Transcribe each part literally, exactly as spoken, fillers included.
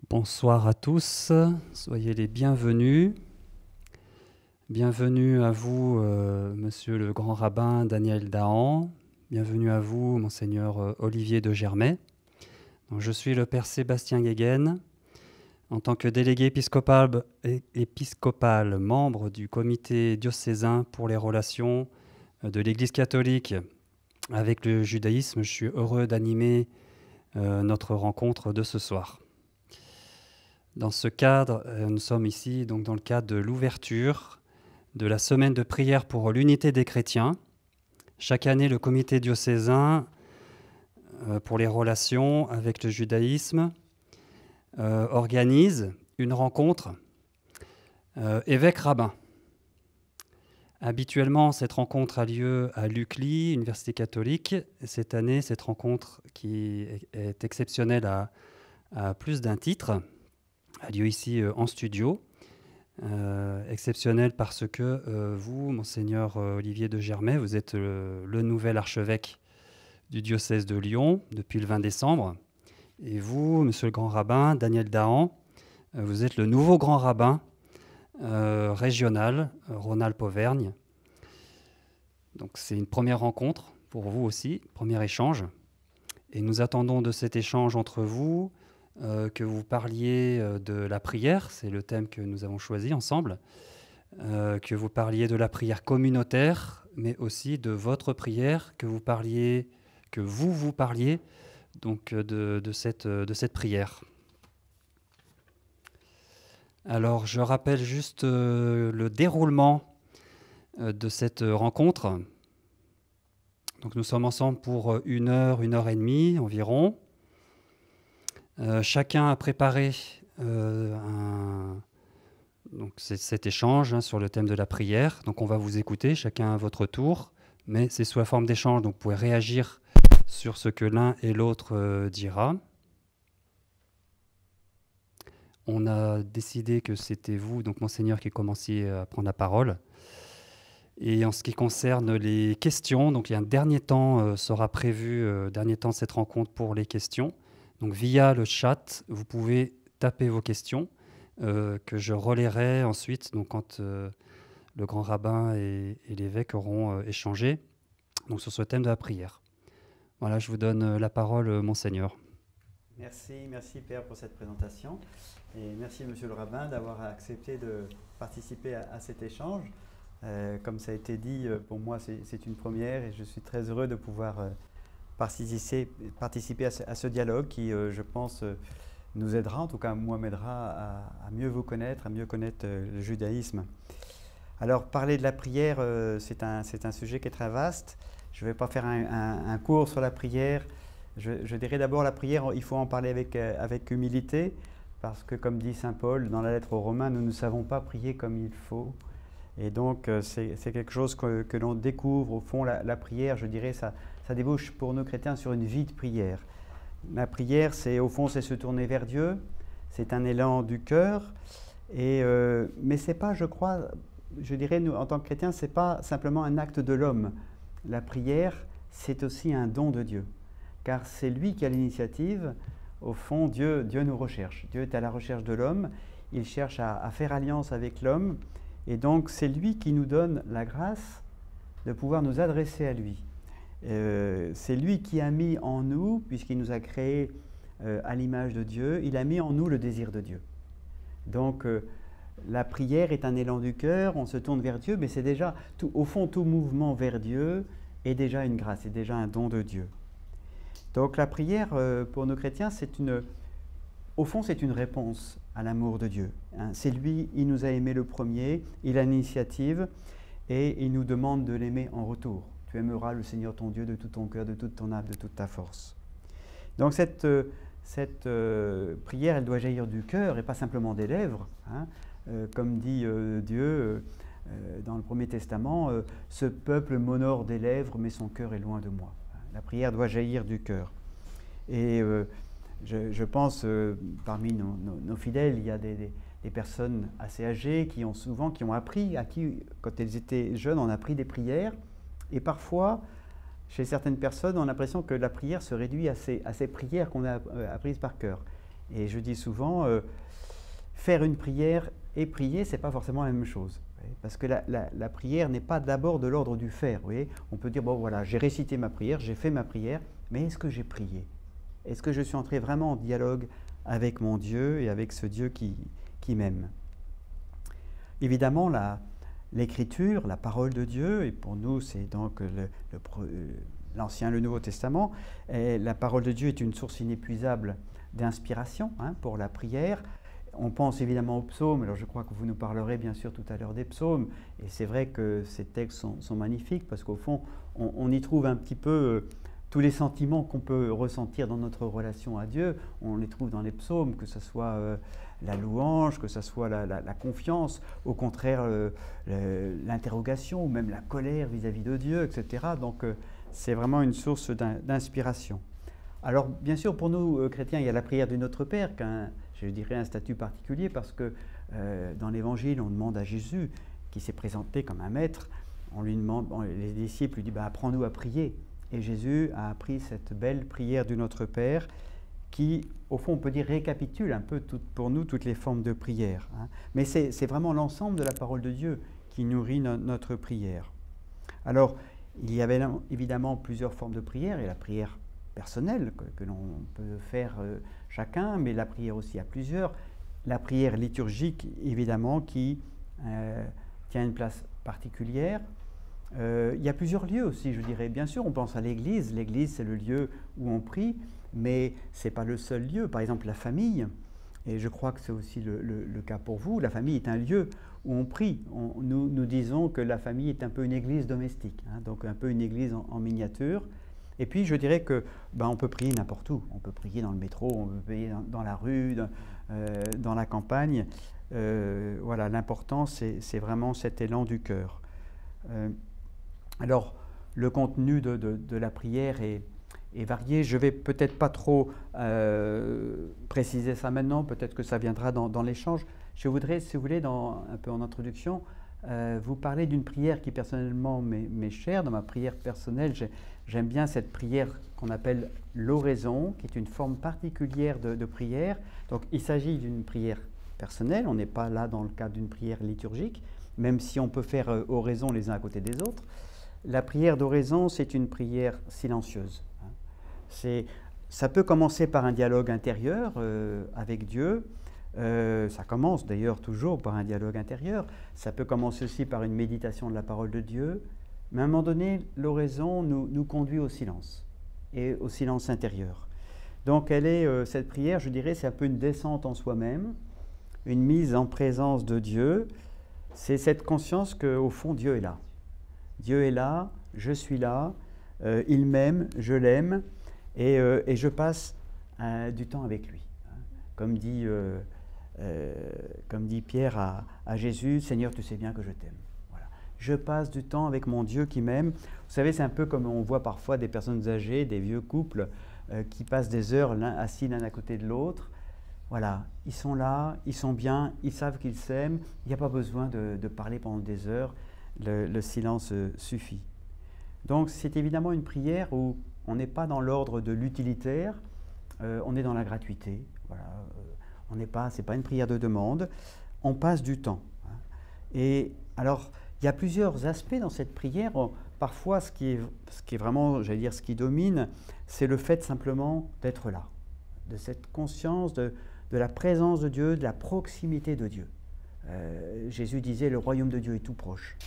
Bonsoir à tous, soyez les bienvenus. Bienvenue à vous, euh, Monsieur le Grand Rabbin Daniel Dahan. Bienvenue à vous, Monseigneur euh, Olivier de Germay. Donc, je suis le Père Sébastien Guéguen. En tant que délégué épiscopal, épiscopal, membre du comité diocésain pour les relations de l'Église catholique avec le judaïsme, je suis heureux d'animer euh, notre rencontre de ce soir. Dans ce cadre, euh, nous sommes ici donc dans le cadre de l'ouverture de la semaine de prière pour l'unité des chrétiens. Chaque année, le comité diocésain euh, pour les relations avec le judaïsme euh, organise une rencontre euh, évêque-rabbin. Habituellement, cette rencontre a lieu à l'U C L I, Université catholique. Cette année, cette rencontre, qui est, est exceptionnelle à, à plus d'un titre, a lieu ici euh, en studio. Euh, exceptionnelle parce que euh, vous, Monseigneur Olivier de Germay, vous êtes le, le nouvel archevêque du diocèse de Lyon depuis le vingt décembre. Et vous, Monsieur le Grand Rabbin, Daniel Dahan, euh, vous êtes le nouveau Grand Rabbin euh, régional, euh, Rhône-Alpes-Auvergne. Donc c'est une première rencontre pour vous aussi, premier échange. Et nous attendons de cet échange entre vous euh, que vous parliez euh, de la prière, c'est le thème que nous avons choisi ensemble, euh, que vous parliez de la prière communautaire, mais aussi de votre prière, que vous parliez, que vous vous parliez donc de, de, cette, de cette prière. Alors je rappelle juste euh, le déroulement euh, de cette rencontre. Donc nous sommes ensemble pour une heure, une heure et demie environ. Euh, chacun a préparé euh, un, donc c'est cet échange hein, sur le thème de la prière. Donc on va vous écouter, chacun à votre tour, mais c'est sous la forme d'échange, donc vous pouvez réagir sur ce que l'un et l'autre euh, dira. On a décidé que c'était vous, donc Monseigneur, qui commenciez à prendre la parole. Et en ce qui concerne les questions, donc il y a un dernier temps euh, sera prévu, euh, dernier temps de cette rencontre pour les questions. Donc via le chat, vous pouvez taper vos questions euh, que je relayerai ensuite, donc quand euh, le grand rabbin et, et l'évêque auront euh, échangé donc sur ce thème de la prière. Voilà, je vous donne la parole, euh, Monseigneur. Merci, merci Père pour cette présentation et merci Monsieur le Rabbin d'avoir accepté de participer à, à cet échange. Euh, comme ça a été dit, pour moi c'est une première et je suis très heureux de pouvoir euh, participer, participer à, ce, à ce dialogue qui, euh, je pense, euh, nous aidera, en tout cas moi m'aidera à, à mieux vous connaître, à mieux connaître euh, le judaïsme. Alors parler de la prière, euh, c'est un, c'est un sujet qui est très vaste. Je ne vais pas faire un, un, un cours sur la prière. Je, je dirais d'abord la prière, il faut en parler avec, euh, avec humilité parce que comme dit Saint Paul dans la lettre aux Romains, nous ne savons pas prier comme il faut. Et donc, c'est quelque chose que, que l'on découvre. Au fond, la, la prière, je dirais, ça, ça débouche pour nous chrétiens sur une vie de prière. La prière, c'est au fond, c'est se tourner vers Dieu. C'est un élan du cœur. Et, euh, mais c'est pas, je crois, je dirais, nous, en tant que chrétiens, c'est pas simplement un acte de l'homme. La prière, c'est aussi un don de Dieu. Car c'est lui qui a l'initiative. Au fond, Dieu, Dieu nous recherche. Dieu est à la recherche de l'homme. Il cherche à, à faire alliance avec l'homme. Et donc, c'est lui qui nous donne la grâce de pouvoir nous adresser à lui. Euh, c'est lui qui a mis en nous, puisqu'il nous a créés euh, à l'image de Dieu, il a mis en nous le désir de Dieu. Donc, euh, la prière est un élan du cœur, on se tourne vers Dieu, mais c'est déjà, tout, au fond, tout mouvement vers Dieu est déjà une grâce, c'est déjà un don de Dieu. Donc, la prière, euh, pour nos chrétiens, c'est une... Au fond, c'est une réponse à l'amour de Dieu. Hein. C'est lui, il nous a aimés le premier, il a l'initiative et il nous demande de l'aimer en retour. Tu aimeras le Seigneur ton Dieu de tout ton cœur, de toute ton âme, de toute ta force. Donc cette, euh, cette euh, prière, elle doit jaillir du cœur et pas simplement des lèvres. Hein. Euh, comme dit euh, Dieu euh, dans le Premier Testament, euh, « Ce peuple m'honore des lèvres, mais son cœur est loin de moi. » La prière doit jaillir du cœur. Et euh, Je, je pense, euh, parmi nos, nos, nos fidèles, il y a des, des, des personnes assez âgées qui ont souvent, qui ont appris, à qui, quand elles étaient jeunes, on a appris des prières. Et parfois, chez certaines personnes, on a l'impression que la prière se réduit à ces, à ces prières qu'on a euh, apprises par cœur. Et je dis souvent, euh, faire une prière et prier, ce n'est pas forcément la même chose. Parce que la, la, la prière n'est pas d'abord de l'ordre du faire. Vous voyez, on peut dire, bon voilà, j'ai récité ma prière, j'ai fait ma prière, mais est-ce que j'ai prié? Est-ce que je suis entré vraiment en dialogue avec mon Dieu et avec ce Dieu qui, qui m'aime? Évidemment, l'Écriture, la, la parole de Dieu, et pour nous c'est donc l'Ancien, le, le Nouveau Testament, et la parole de Dieu est une source inépuisable d'inspiration hein, pour la prière. On pense évidemment aux psaumes, alors je crois que vous nous parlerez bien sûr tout à l'heure des psaumes, et c'est vrai que ces textes sont, sont magnifiques parce qu'au fond, on, on y trouve un petit peu euh, tous les sentiments qu'on peut ressentir dans notre relation à Dieu, on les trouve dans les psaumes, que ce soit euh, la louange, que ce soit la, la, la confiance, au contraire euh, l'interrogation ou même la colère vis-à-vis de Dieu, et cetera. Donc euh, c'est vraiment une source d'inspiration. Alors bien sûr pour nous euh, chrétiens, il y a la prière du Notre Père, qu'un je dirais un statut particulier parce que euh, dans l'Évangile, on demande à Jésus, qui s'est présenté comme un maître, on lui demande, on, les disciples lui disent bah, « apprends-nous à prier ». Et Jésus a appris cette belle prière du Notre Père qui, au fond, on peut dire, récapitule un peu tout, pour nous toutes les formes de prière. Hein. Mais c'est vraiment l'ensemble de la parole de Dieu qui nourrit no, notre prière. Alors, il y avait évidemment plusieurs formes de prière, et la prière personnelle que, que l'on peut faire euh, chacun, mais la prière aussi à plusieurs. La prière liturgique, évidemment, qui euh, tient une place particulière. Euh, il y a plusieurs lieux aussi, je dirais. Bien sûr, on pense à l'Église. L'Église, c'est le lieu où on prie, mais ce n'est pas le seul lieu. Par exemple, la famille, et je crois que c'est aussi le, le, le cas pour vous, la famille est un lieu où on prie. On, nous, nous disons que la famille est un peu une église domestique, hein, donc un peu une église en, en miniature. Et puis, je dirais que ben, on peut prier n'importe où. On peut prier dans le métro, on peut prier dans, dans la rue, dans, euh, dans la campagne. Euh, voilà, l'important, c'est vraiment cet élan du cœur. Euh, alors, le contenu de, de, de la prière est, est varié. Je ne vais peut-être pas trop euh, préciser ça maintenant. Peut-être que ça viendra dans, dans l'échange. Je voudrais, si vous voulez, dans, un peu en introduction, euh, vous parler d'une prière qui personnellement m'est chère. Dans ma prière personnelle, j'aime bien cette prière qu'on appelle l'oraison, qui est une forme particulière de, de prière. Donc il s'agit d'une prière personnelle, on n'est pas là dans le cadre d'une prière liturgique, même si on peut faire euh, oraison les uns à côté des autres. La prière d'oraison, c'est une prière silencieuse. Hein. Ça peut commencer par un dialogue intérieur euh, avec Dieu. Euh, ça commence d'ailleurs toujours par un dialogue intérieur. Ça peut commencer aussi par une méditation de la parole de Dieu. Mais à un moment donné, l'oraison nous, nous conduit au silence, et au silence intérieur. Donc elle est, euh, cette prière, je dirais, c'est un peu une descente en soi-même, une mise en présence de Dieu. C'est cette conscience qu'au fond, Dieu est là. Dieu est là, je suis là, euh, il m'aime, je l'aime, et, euh, et je passe euh, du temps avec lui. Hein. Comme dit, euh, euh, comme dit Pierre à, à Jésus, « Seigneur, tu sais bien que je t'aime. » Je passe du temps avec mon Dieu qui m'aime. Vous savez, c'est un peu comme on voit parfois des personnes âgées, des vieux couples euh, qui passent des heures assis l'un à côté de l'autre. Voilà, ils sont là, ils sont bien, ils savent qu'ils s'aiment. Il n'y a pas besoin de, de parler pendant des heures. Le, le silence euh, suffit. Donc c'est évidemment une prière où on n'est pas dans l'ordre de l'utilitaire, euh, on est dans la gratuité. Voilà, euh, on n'est pas, c'est pas une prière de demande. On passe du temps. Hein. Et alors, il y a plusieurs aspects dans cette prière. Parfois, ce qui est, ce qui est vraiment, j'allais dire, ce qui domine, c'est le fait simplement d'être là, de cette conscience de, de la présence de Dieu, de la proximité de Dieu. Euh, Jésus disait, le royaume de Dieu est tout proche.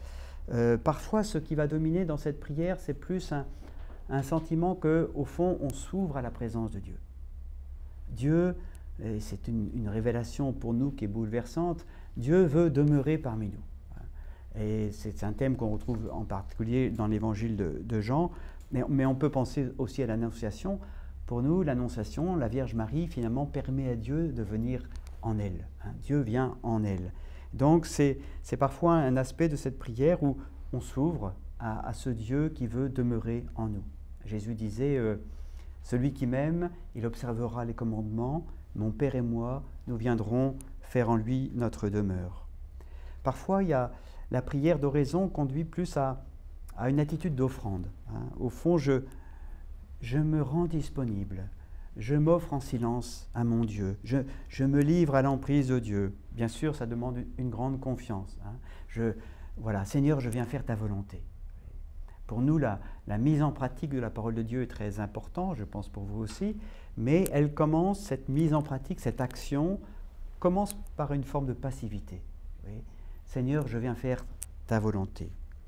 Euh, parfois, ce qui va dominer dans cette prière, c'est plus un, un sentiment qu'au fond, on s'ouvre à la présence de Dieu. Dieu, et c'est une, une révélation pour nous qui est bouleversante, Dieu veut demeurer parmi nous. Et c'est un thème qu'on retrouve en particulier dans l'évangile de, de Jean, mais, mais on peut penser aussi à l'Annonciation. Pour nous, l'Annonciation, la Vierge Marie, finalement, permet à Dieu de venir en elle. Hein. Dieu vient en elle. Donc c'est parfois un aspect de cette prière où on s'ouvre à, à ce Dieu qui veut demeurer en nous. Jésus disait, euh, « Celui qui m'aime, il observera les commandements, mon Père et moi, nous viendrons faire en lui notre demeure. » Parfois, il y a la prière d'oraison conduit plus à, à une attitude d'offrande. Hein. Au fond, je, je me rends disponible. je m'offre en silence à mon Dieu, je, je me livre à l'emprise de Dieu. Bien sûr, ça demande une, une grande confiance. Hein. Je, voilà, Seigneur, je viens faire ta volonté. Pour nous, la, la mise en pratique de la parole de Dieu est très importante, je pense pour vous aussi, mais elle commence, cette mise en pratique, cette action, commence par une forme de passivité. Oui. Seigneur, je viens faire ta volonté.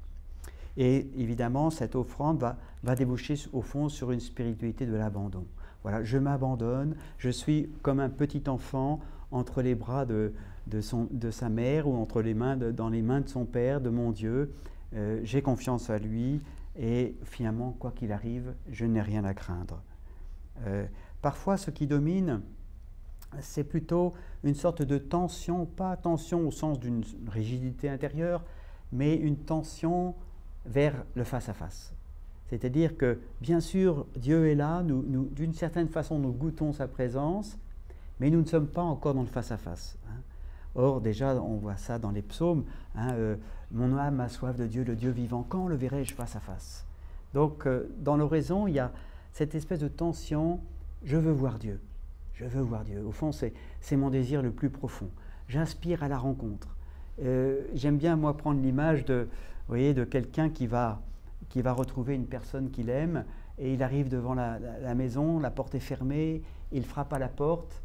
Et évidemment, cette offrande va, va déboucher au fond sur une spiritualité de l'abandon. Voilà, je m'abandonne, je suis comme un petit enfant entre les bras de, de, son, de sa mère ou entre les mains de, dans les mains de son père, de mon Dieu. Euh, j'ai confiance à lui et finalement, quoi qu'il arrive, je n'ai rien à craindre. Euh, parfois, ce qui domine, c'est plutôt une sorte de tension, pas tension au sens d'une rigidité intérieure, mais une tension vers le face-à-face. C'est-à-dire que, bien sûr, Dieu est là, nous, nous, d'une certaine façon, nous goûtons sa présence, mais nous ne sommes pas encore dans le face-à-face. Hein. Or, déjà, on voit ça dans les psaumes, hein, euh, mon âme a soif de Dieu, le Dieu vivant, quand le verrai-je face à face? Donc, euh, dans l'oraison, il y a cette espèce de tension, je veux voir Dieu, je veux voir Dieu. Au fond, c'est, c'est mon désir le plus profond. J'aspire à la rencontre. Euh, j'aime bien, moi, prendre l'image de, vous voyez, de quelqu'un qui va, qui va retrouver une personne qu'il aime, et il arrive devant la, la, la maison, la porte est fermée, il frappe à la porte,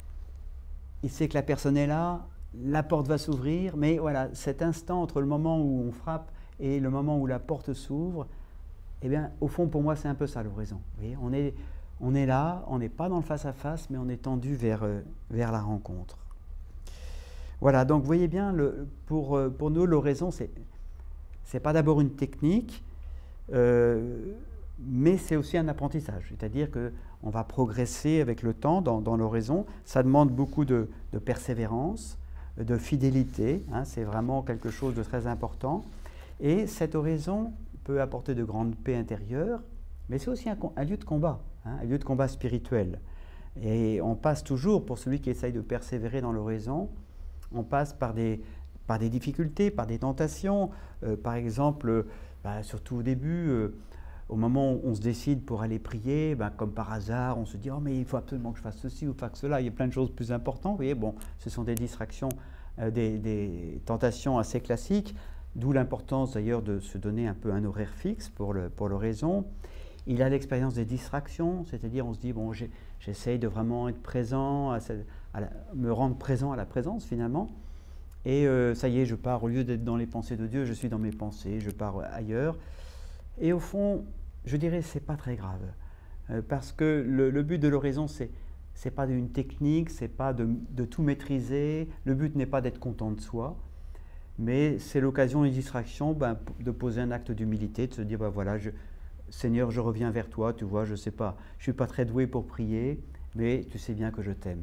il sait que la personne est là, la porte va s'ouvrir, mais voilà, cet instant entre le moment où on frappe et le moment où la porte s'ouvre, eh bien, au fond, pour moi, c'est un peu ça l'oraison. Vous voyez, on est, on est là, on n'est pas dans le face-à-face, mais on est tendu vers, euh, vers la rencontre. Voilà, donc vous voyez bien, le, pour, pour nous, l'oraison, c'est c'est pas d'abord une technique, euh, mais c'est aussi un apprentissage. C'est-à-dire qu'on va progresser avec le temps dans, dans l'oraison. Ça demande beaucoup de, de persévérance, de fidélité. Hein, c'est vraiment quelque chose de très important. Et cette oraison peut apporter de grandes paix intérieures, mais c'est aussi un, un lieu de combat, hein, un lieu de combat spirituel. Et on passe toujours, pour celui qui essaye de persévérer dans l'oraison, on passe par des, par des difficultés, par des tentations. Euh, par exemple, euh, bah, surtout au début, euh, au moment où on se décide pour aller prier, bah, comme par hasard, on se dit « Oh, mais il faut absolument que je fasse ceci ou fasse cela, il y a plein de choses plus importantes. » Vous voyez, bon, ce sont des distractions, euh, des, des tentations assez classiques, d'où l'importance d'ailleurs de se donner un peu un horaire fixe pour, le, pour l'oraison. Il a l'expérience des distractions, c'est-à-dire on se dit « Bon, j'ai, j'essaye de vraiment être présent, à cette, à la, me rendre présent à la présence finalement. » Et euh, ça y est, je pars, au lieu d'être dans les pensées de Dieu, je suis dans mes pensées, je pars ailleurs. Et au fond, je dirais, c'est pas très grave. Euh, parce que le, le but de l'oraison, c'est, c'est pas une technique, c'est pas de, de tout maîtriser. Le but n'est pas d'être content de soi, mais c'est l'occasion, une distraction, ben, de poser un acte d'humilité, de se dire, ben voilà, je, Seigneur, je reviens vers toi, tu vois, je sais pas, je suis pas très doué pour prier, mais tu sais bien que je t'aime.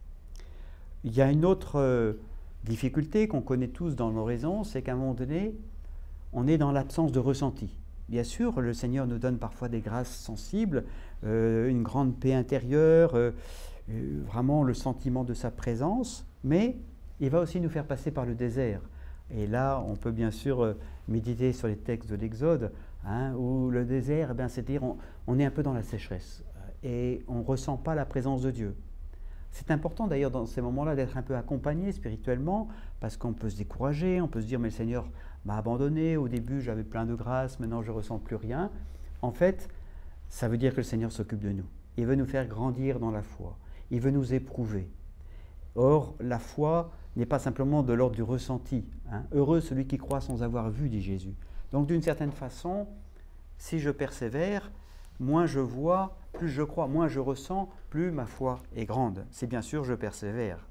Il y a une autre euh, difficulté qu'on connaît tous dans l'oraison, c'est qu'à un moment donné, on est dans l'absence de ressenti. Bien sûr, le Seigneur nous donne parfois des grâces sensibles, euh, une grande paix intérieure, euh, euh, vraiment le sentiment de sa présence, mais il va aussi nous faire passer par le désert. Et là, on peut bien sûr euh, méditer sur les textes de l'Exode, hein, où le désert, eh bien, c'est-à-dire on, on est un peu dans la sécheresse et on ne ressent pas la présence de Dieu. C'est important d'ailleurs dans ces moments-là d'être un peu accompagné spirituellement, parce qu'on peut se décourager, on peut se dire « mais le Seigneur m'a abandonné, au début j'avais plein de grâce, maintenant je ne ressens plus rien ». En fait, ça veut dire que le Seigneur s'occupe de nous. Il veut nous faire grandir dans la foi, il veut nous éprouver. Or, la foi n'est pas simplement de l'ordre du ressenti. Hein. Heureux celui qui croit sans avoir vu, dit Jésus. Donc d'une certaine façon, si je persévère, moins je vois, plus je crois, moins je ressens, plus ma foi est grande. C'est bien sûr, je persévère.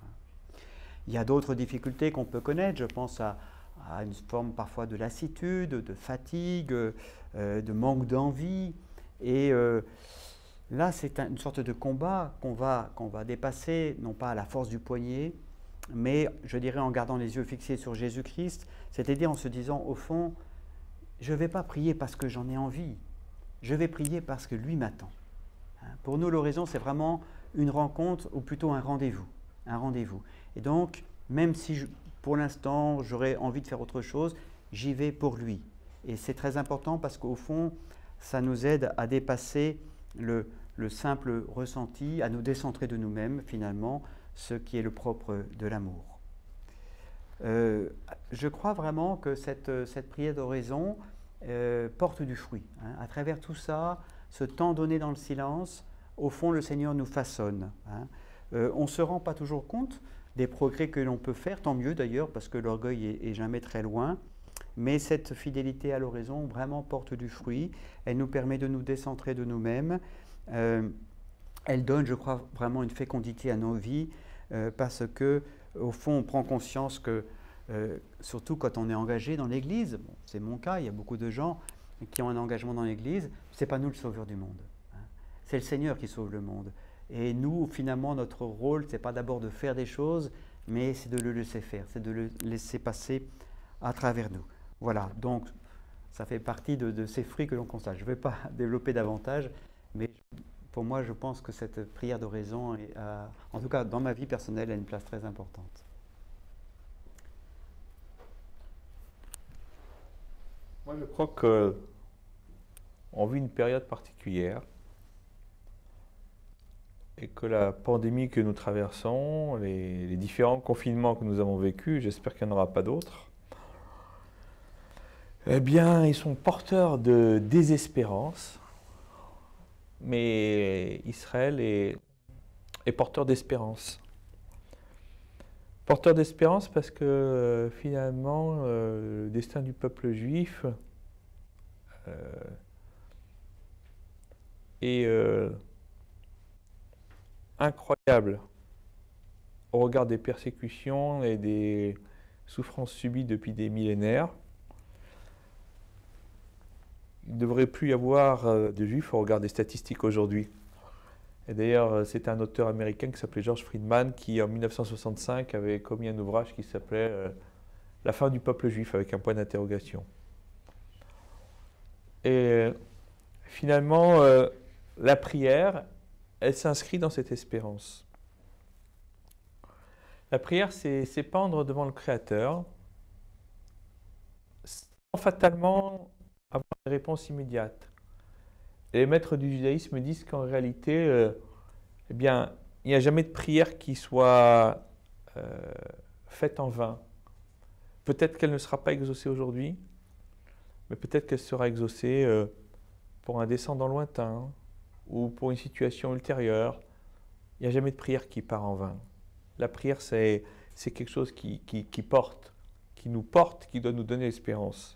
Il y a d'autres difficultés qu'on peut connaître. Je pense à, à une forme parfois de lassitude, de fatigue, euh, de manque d'envie. Et euh, là, c'est un, une sorte de combat qu'on va, qu'on va dépasser, non pas à la force du poignet, mais je dirais en gardant les yeux fixés sur Jésus-Christ, c'est-à-dire en se disant, au fond, je ne vais pas prier parce que j'en ai envie. Je vais prier parce que lui m'attend. Pour nous, l'oraison, c'est vraiment une rencontre, ou plutôt un rendez-vous. Un rendez-vous. Et donc, même si je, pour l'instant, j'aurais envie de faire autre chose, j'y vais pour lui. Et c'est très important parce qu'au fond, ça nous aide à dépasser le, le simple ressenti, à nous décentrer de nous-mêmes, finalement, ce qui est le propre de l'amour. Euh, je crois vraiment que cette, cette prière d'oraison euh, porte du fruit. Hein. À travers tout ça, ce temps donné dans le silence, au fond, le Seigneur nous façonne. Hein. Euh, on ne se rend pas toujours compte des progrès que l'on peut faire, tant mieux d'ailleurs, parce que l'orgueil est, est jamais très loin. Mais cette fidélité à l'oraison vraiment porte du fruit. Elle nous permet de nous décentrer de nous-mêmes. Euh, elle donne, je crois, vraiment une fécondité à nos vies, euh, parce que au fond, on prend conscience que, euh, surtout quand on est engagé dans l'Église, bon, c'est mon cas, il y a beaucoup de gens qui ont un engagement dans l'Église, ce n'est pas nous le sauveur du monde. Hein. C'est le Seigneur qui sauve le monde. Et nous, finalement, notre rôle, ce n'est pas d'abord de faire des choses, mais c'est de le laisser faire, c'est de le laisser passer à travers nous. Voilà, donc ça fait partie de, de ces fruits que l'on constate. Je ne vais pas développer davantage, mais pour moi, je pense que cette prière d'oraison, est, euh, en tout cas dans ma vie personnelle, a une place très importante. Moi, je crois qu'on vit une période particulière et que la pandémie que nous traversons, les, les différents confinements que nous avons vécus, j'espère qu'il n'y en aura pas d'autres, eh bien, ils sont porteurs de désespérance. Mais Israël est, est porteur d'espérance. Porteur d'espérance parce que euh, finalement, euh, le destin du peuple juif euh, est euh, incroyable au regard des persécutions et des souffrances subies depuis des millénaires. Il ne devrait plus y avoir de juifs au regard des statistiques aujourd'hui. Et d'ailleurs, c'est un auteur américain qui s'appelait George Friedman qui, en mille neuf cent soixante-cinq, avait commis un ouvrage qui s'appelait euh, « La fin du peuple juif » avec un point d'interrogation. Et finalement, euh, la prière, elle s'inscrit dans cette espérance. La prière, c'est s'épandre devant le Créateur, sans fatalement avoir une réponse immédiate. Et les maîtres du judaïsme disent qu'en réalité, euh, eh bien, il n'y a jamais de prière qui soit euh, faite en vain. Peut-être qu'elle ne sera pas exaucée aujourd'hui, mais peut-être qu'elle sera exaucée euh, pour un descendant lointain ou pour une situation ultérieure. Il n'y a jamais de prière qui part en vain. La prière, c'est quelque chose qui, qui, qui porte, qui nous porte, qui doit nous donner l'espérance.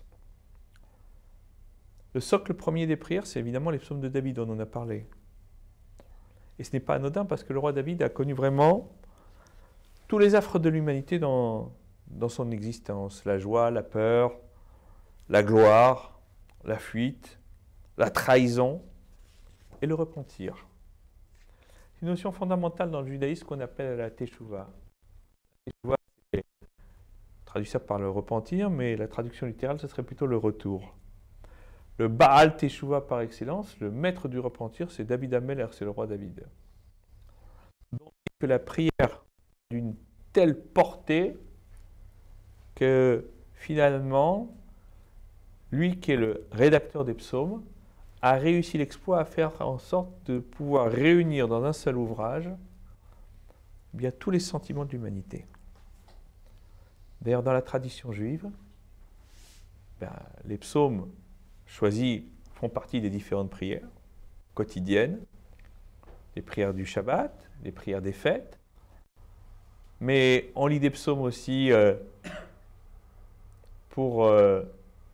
Le socle premier des prières, c'est évidemment les psaumes de David, dont on a parlé. Et ce n'est pas anodin parce que le roi David a connu vraiment tous les affres de l'humanité dans, dans son existence. La joie, la peur, la gloire, la fuite, la trahison et le repentir. C'est une notion fondamentale dans le judaïsme qu'on appelle la teshuva. La teshuva, c'est traduit ça par le repentir, mais la traduction littérale, ce serait plutôt le retour. Le Baal Teshuva par excellence, le maître du repentir, c'est David Ameller, c'est le roi David. Donc, que la prière d'une telle portée que finalement, lui qui est le rédacteur des psaumes, a réussi l'exploit à faire en sorte de pouvoir réunir dans un seul ouvrage eh bien, tous les sentiments de l'humanité. D'ailleurs, dans la tradition juive, ben, les psaumes choisis font partie des différentes prières quotidiennes, les prières du Shabbat, les prières des fêtes, mais on lit des psaumes aussi euh, pour euh,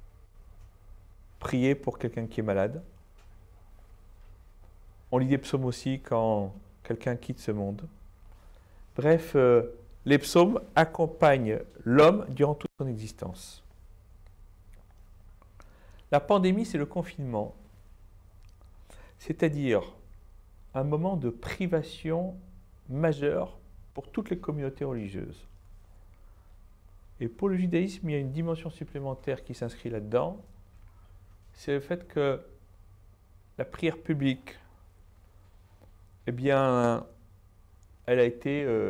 prier pour quelqu'un qui est malade. On lit des psaumes aussi quand quelqu'un quitte ce monde. Bref, euh, les psaumes accompagnent l'homme durant toute son existence. La pandémie, c'est le confinement, c'est-à-dire un moment de privation majeure pour toutes les communautés religieuses. Et pour le judaïsme, il y a une dimension supplémentaire qui s'inscrit là-dedans, c'est le fait que la prière publique, eh bien, elle a été euh,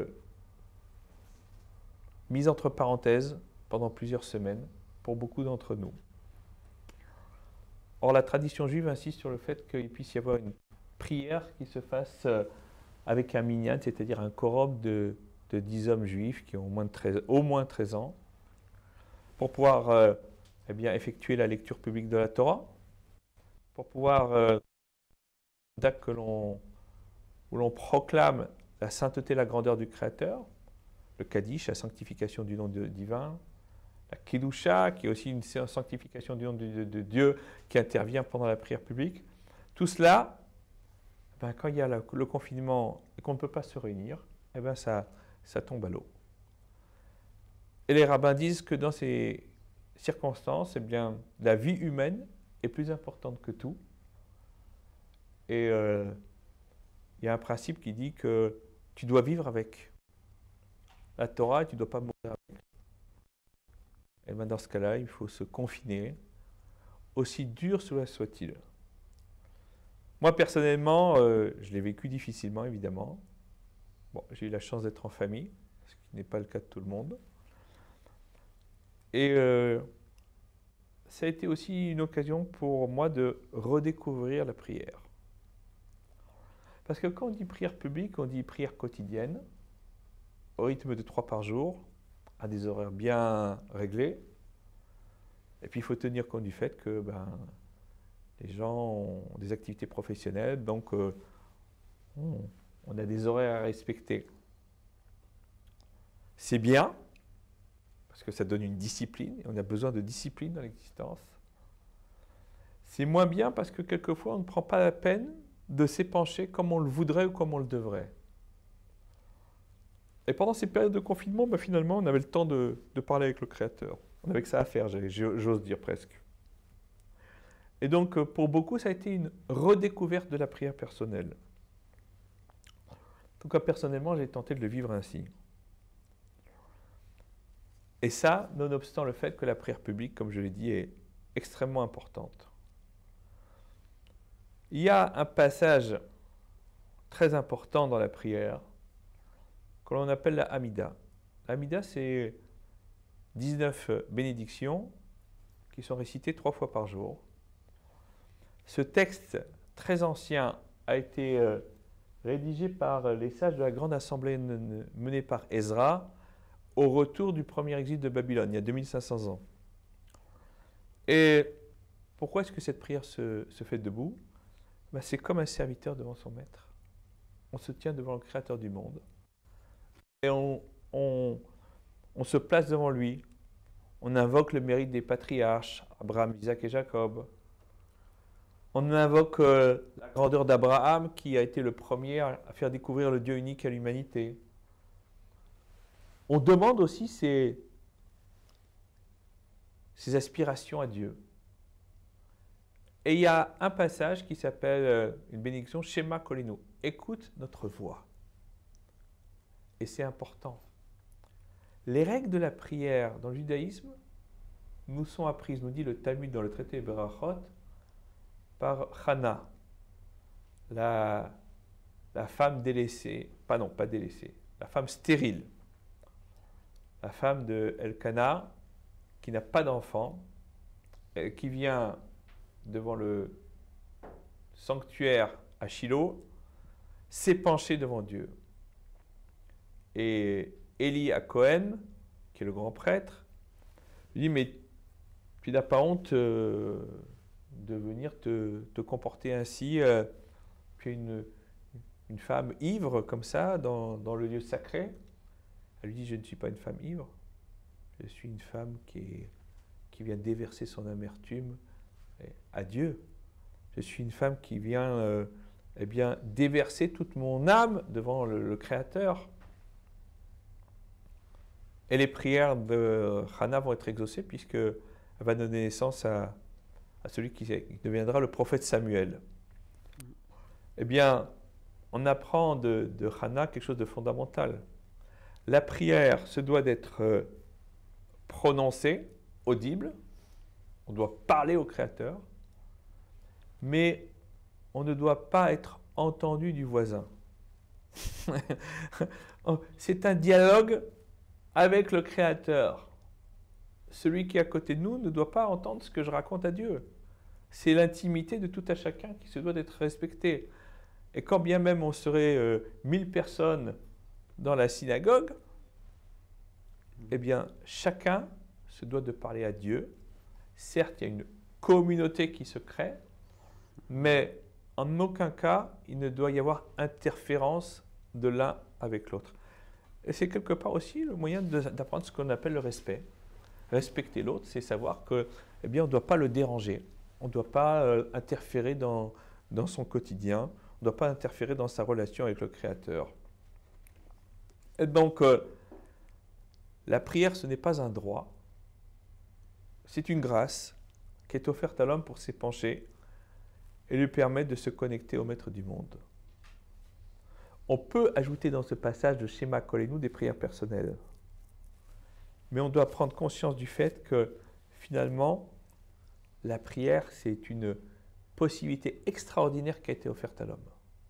mise entre parenthèses pendant plusieurs semaines pour beaucoup d'entre nous. Or, la tradition juive insiste sur le fait qu'il puisse y avoir une prière qui se fasse euh, avec un minyan, c'est-à-dire un quorum de, de dix hommes juifs qui ont au moins treize, au moins treize ans, pour pouvoir euh, eh bien, effectuer la lecture publique de la Torah, pour pouvoir, euh, que l'on, où l'on proclame la sainteté et la grandeur du Créateur, le Kaddish, la sanctification du nom de, divin, la Kedusha, qui est aussi une sanctification du nom de, de, de Dieu qui intervient pendant la prière publique. Tout cela, ben, quand il y a la, le confinement et qu'on ne peut pas se réunir, eh ben, ça, ça tombe à l'eau. Et les rabbins disent que dans ces circonstances, eh bien, la vie humaine est plus importante que tout. Et euh, il y a un principe qui dit que tu dois vivre avec la Torah et tu ne dois pas mourir avec. Et bien dans ce cas-là, il faut se confiner, aussi dur cela soit-il. Moi, personnellement, euh, je l'ai vécu difficilement, évidemment. Bon, j'ai eu la chance d'être en famille, ce qui n'est pas le cas de tout le monde. Et euh, ça a été aussi une occasion pour moi de redécouvrir la prière. Parce que quand on dit prière publique, on dit prière quotidienne, au rythme de trois par jour, à des horaires bien réglés. Et puis il faut tenir compte du fait que ben, les gens ont des activités professionnelles, donc euh, on, on a des horaires à respecter. C'est bien, parce que ça donne une discipline, et on a besoin de discipline dans l'existence. C'est moins bien parce que quelquefois on ne prend pas la peine de s'épancher comme on le voudrait ou comme on le devrait. Et pendant ces périodes de confinement, ben finalement, on avait le temps de, de parler avec le Créateur. On avait que ça à faire, j'ose dire presque. Et donc, pour beaucoup, ça a été une redécouverte de la prière personnelle. En tout cas, personnellement, j'ai tenté de le vivre ainsi. Et ça, nonobstant le fait que la prière publique, comme je l'ai dit, est extrêmement importante. Il y a un passage très important dans la prière que l'on appelle la Hamida. La Hamida, c'est dix-neuf bénédictions qui sont récitées trois fois par jour. Ce texte très ancien a été euh, rédigé par les sages de la grande assemblée menée par Ezra au retour du premier exil de Babylone, il y a deux mille cinq cents ans. Et pourquoi est-ce que cette prière se, se fait debout? Ben, c'est comme un serviteur devant son maître. On se tient devant le Créateur du monde. Et on, on, on se place devant lui. On invoque le mérite des patriarches, Abraham, Isaac et Jacob. On invoque euh, la grandeur d'Abraham qui a été le premier à faire découvrir le Dieu unique à l'humanité. On demande aussi ses, ses aspirations à Dieu. Et il y a un passage qui s'appelle euh, une bénédiction, Shema Kolenu. Écoute notre voix. Et c'est important. Les règles de la prière dans le judaïsme nous sont apprises, nous dit le Talmud dans le traité Berachot, par Hana, la, la femme délaissée, pas non, pas délaissée, la femme stérile, la femme de Elkana, qui n'a pas d'enfant, qui vient devant le sanctuaire à Shiloh, s'épancher devant Dieu. Et Élie à Cohen, qui est le grand prêtre, lui dit, mais tu n'as pas honte euh, de venir te, te comporter ainsi, euh, puis une, une femme ivre comme ça dans, dans le lieu sacré. Elle lui dit, je ne suis pas une femme ivre, je suis une femme qui, est, qui vient déverser son amertume à Dieu. Je suis une femme qui vient euh, eh bien, déverser toute mon âme devant le, le Créateur. Et les prières de Hana vont être exaucées puisqu'elle va donner naissance à, à celui qui deviendra le prophète Samuel. Eh bien, on apprend de, de Hana quelque chose de fondamental. La prière se doit d'être prononcée, audible. On doit parler au Créateur, mais on ne doit pas être entendu du voisin. C'est un dialogue avec le Créateur. Celui qui est à côté de nous ne doit pas entendre ce que je raconte à Dieu. C'est l'intimité de tout à chacun qui se doit d'être respectée. Et quand bien même on serait euh, mille personnes dans la synagogue, eh bien, chacun se doit de parler à Dieu. Certes, il y a une communauté qui se crée, mais en aucun cas, il ne doit y avoir interférence de l'un avec l'autre. Et c'est quelque part aussi le moyen d'apprendre ce qu'on appelle le respect. Respecter l'autre, c'est savoir que, eh bien, on ne doit pas le déranger, on ne doit pas euh, interférer dans, dans son quotidien, on ne doit pas interférer dans sa relation avec le Créateur. Et donc, euh, la prière, ce n'est pas un droit, c'est une grâce qui est offerte à l'homme pour s'épancher et lui permettre de se connecter au Maître du monde. On peut ajouter dans ce passage de Shema Kolenu des prières personnelles. Mais on doit prendre conscience du fait que finalement, la prière, c'est une possibilité extraordinaire qui a été offerte à l'homme.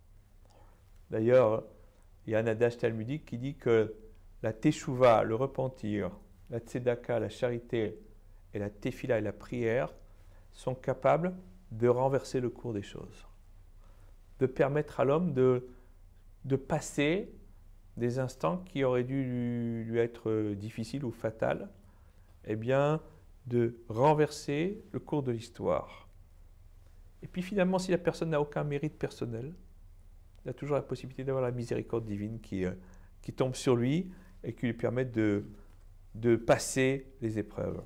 D'ailleurs, il y a un adage talmudique qui dit que la teshuva, le repentir, la tzedaka, la charité et la tefila et la prière sont capables de renverser le cours des choses, de permettre à l'homme de de passer des instants qui auraient dû lui, lui être difficiles ou fatals, eh bien, de renverser le cours de l'histoire. Et puis finalement, si la personne n'a aucun mérite personnel, il a toujours la possibilité d'avoir la miséricorde divine qui, euh, qui tombe sur lui et qui lui permet de, de passer les épreuves.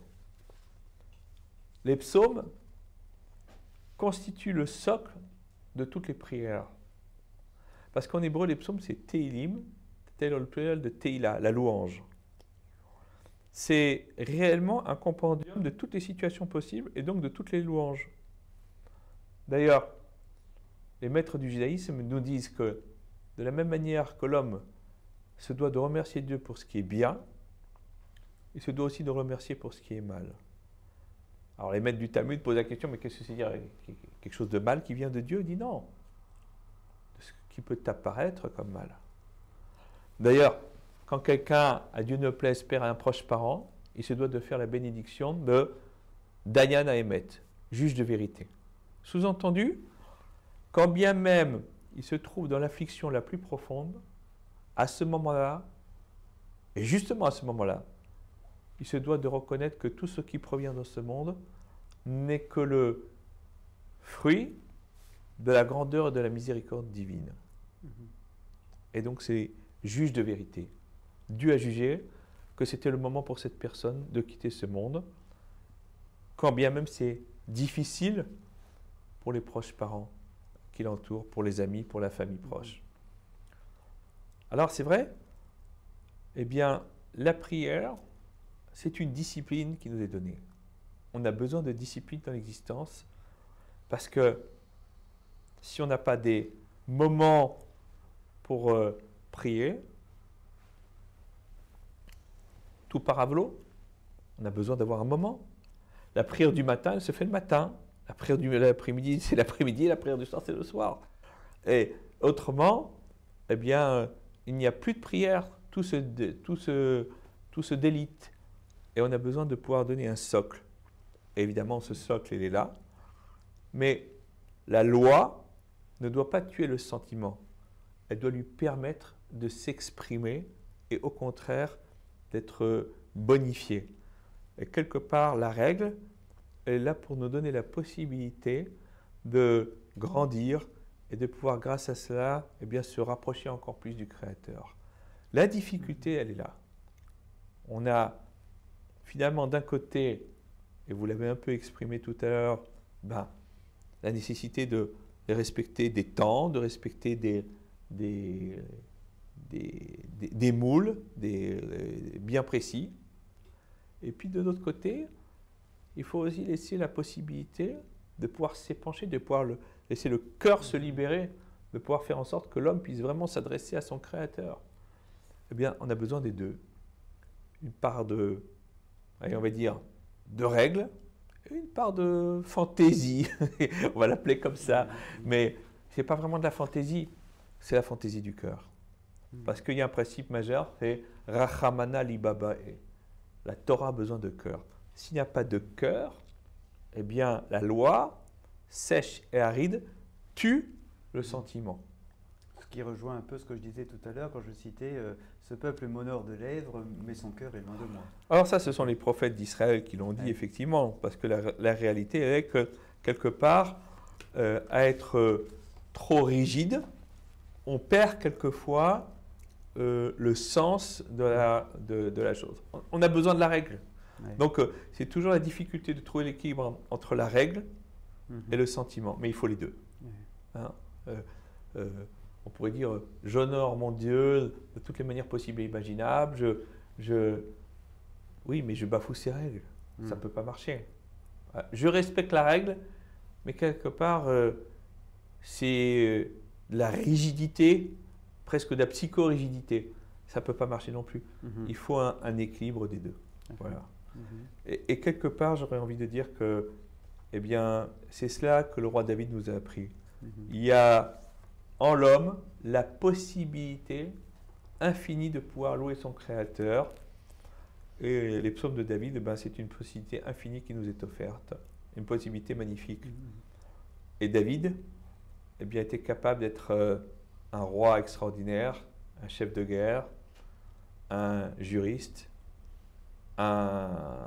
Les psaumes constituent le socle de toutes les prières. Parce qu'en hébreu, les psaumes, c'est Teilim, tel le pluriel de Teila, la louange. C'est réellement un compendium de toutes les situations possibles et donc de toutes les louanges. D'ailleurs, les maîtres du judaïsme nous disent que de la même manière que l'homme se doit de remercier Dieu pour ce qui est bien, il se doit aussi de remercier pour ce qui est mal. Alors les maîtres du Talmud posent la question, mais qu'est-ce que c'est dire quelque chose de mal qui vient de Dieu? Il dit non. Qui peut apparaître comme mal. D'ailleurs, quand quelqu'un, à Dieu ne plaise, perd un proche parent, il se doit de faire la bénédiction de Dayan Haemet, juge de vérité. Sous-entendu, quand bien même il se trouve dans l'affliction la plus profonde, à ce moment-là, et justement à ce moment-là, il se doit de reconnaître que tout ce qui provient de ce monde n'est que le fruit de la grandeur et de la miséricorde divine. Mmh. Et donc c'est juge de vérité. Dieu a jugé que c'était le moment pour cette personne de quitter ce monde, quand bien même c'est difficile pour les proches parents qui l'entourent, pour les amis, pour la famille proche. Alors c'est vrai, eh bien la prière, c'est une discipline qui nous est donnée. On a besoin de discipline dans l'existence parce que si on n'a pas des moments pour euh, prier, tout part à vlot. On a besoin d'avoir un moment. La prière du matin, elle se fait le matin. La prière de l'après-midi, c'est l'après-midi. La prière du soir, c'est le soir. Et autrement, eh bien, il n'y a plus de prière. Tout se, tout se, tout se délite. Et on a besoin de pouvoir donner un socle. Et évidemment, ce socle, il est là. Mais la loi ne doit pas tuer le sentiment. Elle doit lui permettre de s'exprimer et au contraire d'être bonifiée. Et quelque part, la règle est là pour nous donner la possibilité de grandir et de pouvoir, grâce à cela, eh bien, se rapprocher encore plus du Créateur. La difficulté, elle est là. On a finalement d'un côté, et vous l'avez un peu exprimé tout à l'heure, ben, la nécessité de de respecter des temps, de respecter des, des, des, des, des moules des, des, bien précis. Et puis de l'autre côté, il faut aussi laisser la possibilité de pouvoir s'épancher, de pouvoir le, laisser le cœur se libérer, de pouvoir faire en sorte que l'homme puisse vraiment s'adresser à son Créateur. Eh bien, on a besoin des deux. Une part de, allez, on va dire, de règles, une part de fantaisie, on va l'appeler comme ça, mais ce n'est pas vraiment de la fantaisie, c'est la fantaisie du cœur. Parce qu'il y a un principe majeur, c'est Rachamana Libabae. La Torah a besoin de cœur. S'il n'y a pas de cœur, eh bien la loi, sèche et aride, tue le sentiment. qui rejoint un peu ce que je disais tout à l'heure quand je citais euh, ce peuple m'honore de lèvres, mais son cœur est loin de moi. Alors ça, ce sont les prophètes d'Israël qui l'ont dit, ouais. effectivement, parce que la, la réalité est que, quelque part, euh, à être euh, trop rigide, on perd quelquefois euh, le sens de la, de, de la chose. On a besoin de la règle. Ouais. Donc, euh, c'est toujours la difficulté de trouver l'équilibre entre la règle mmh. et le sentiment, mais il faut les deux. Ouais. Hein euh, euh, on pourrait dire, j'honore mon Dieu de toutes les manières possibles et imaginables, je, je, oui, mais je bafoue ses règles, mmh. ça ne peut pas marcher. Je respecte la règle, mais quelque part, euh, c'est de la rigidité, presque de la psychorigidité. Ça ne peut pas marcher non plus. Mmh. Il faut un, un équilibre des deux. Voilà. Mmh. Et, et quelque part, j'aurais envie de dire que, eh bien, c'est cela que le roi David nous a appris. Mmh. Il y a en l'homme la possibilité infinie de pouvoir louer son Créateur. Et les psaumes de David, ben, c'est une possibilité infinie qui nous est offerte, une possibilité magnifique. Mmh. Et David eh bien, était capable d'être euh, un roi extraordinaire, un chef de guerre, un juriste, un,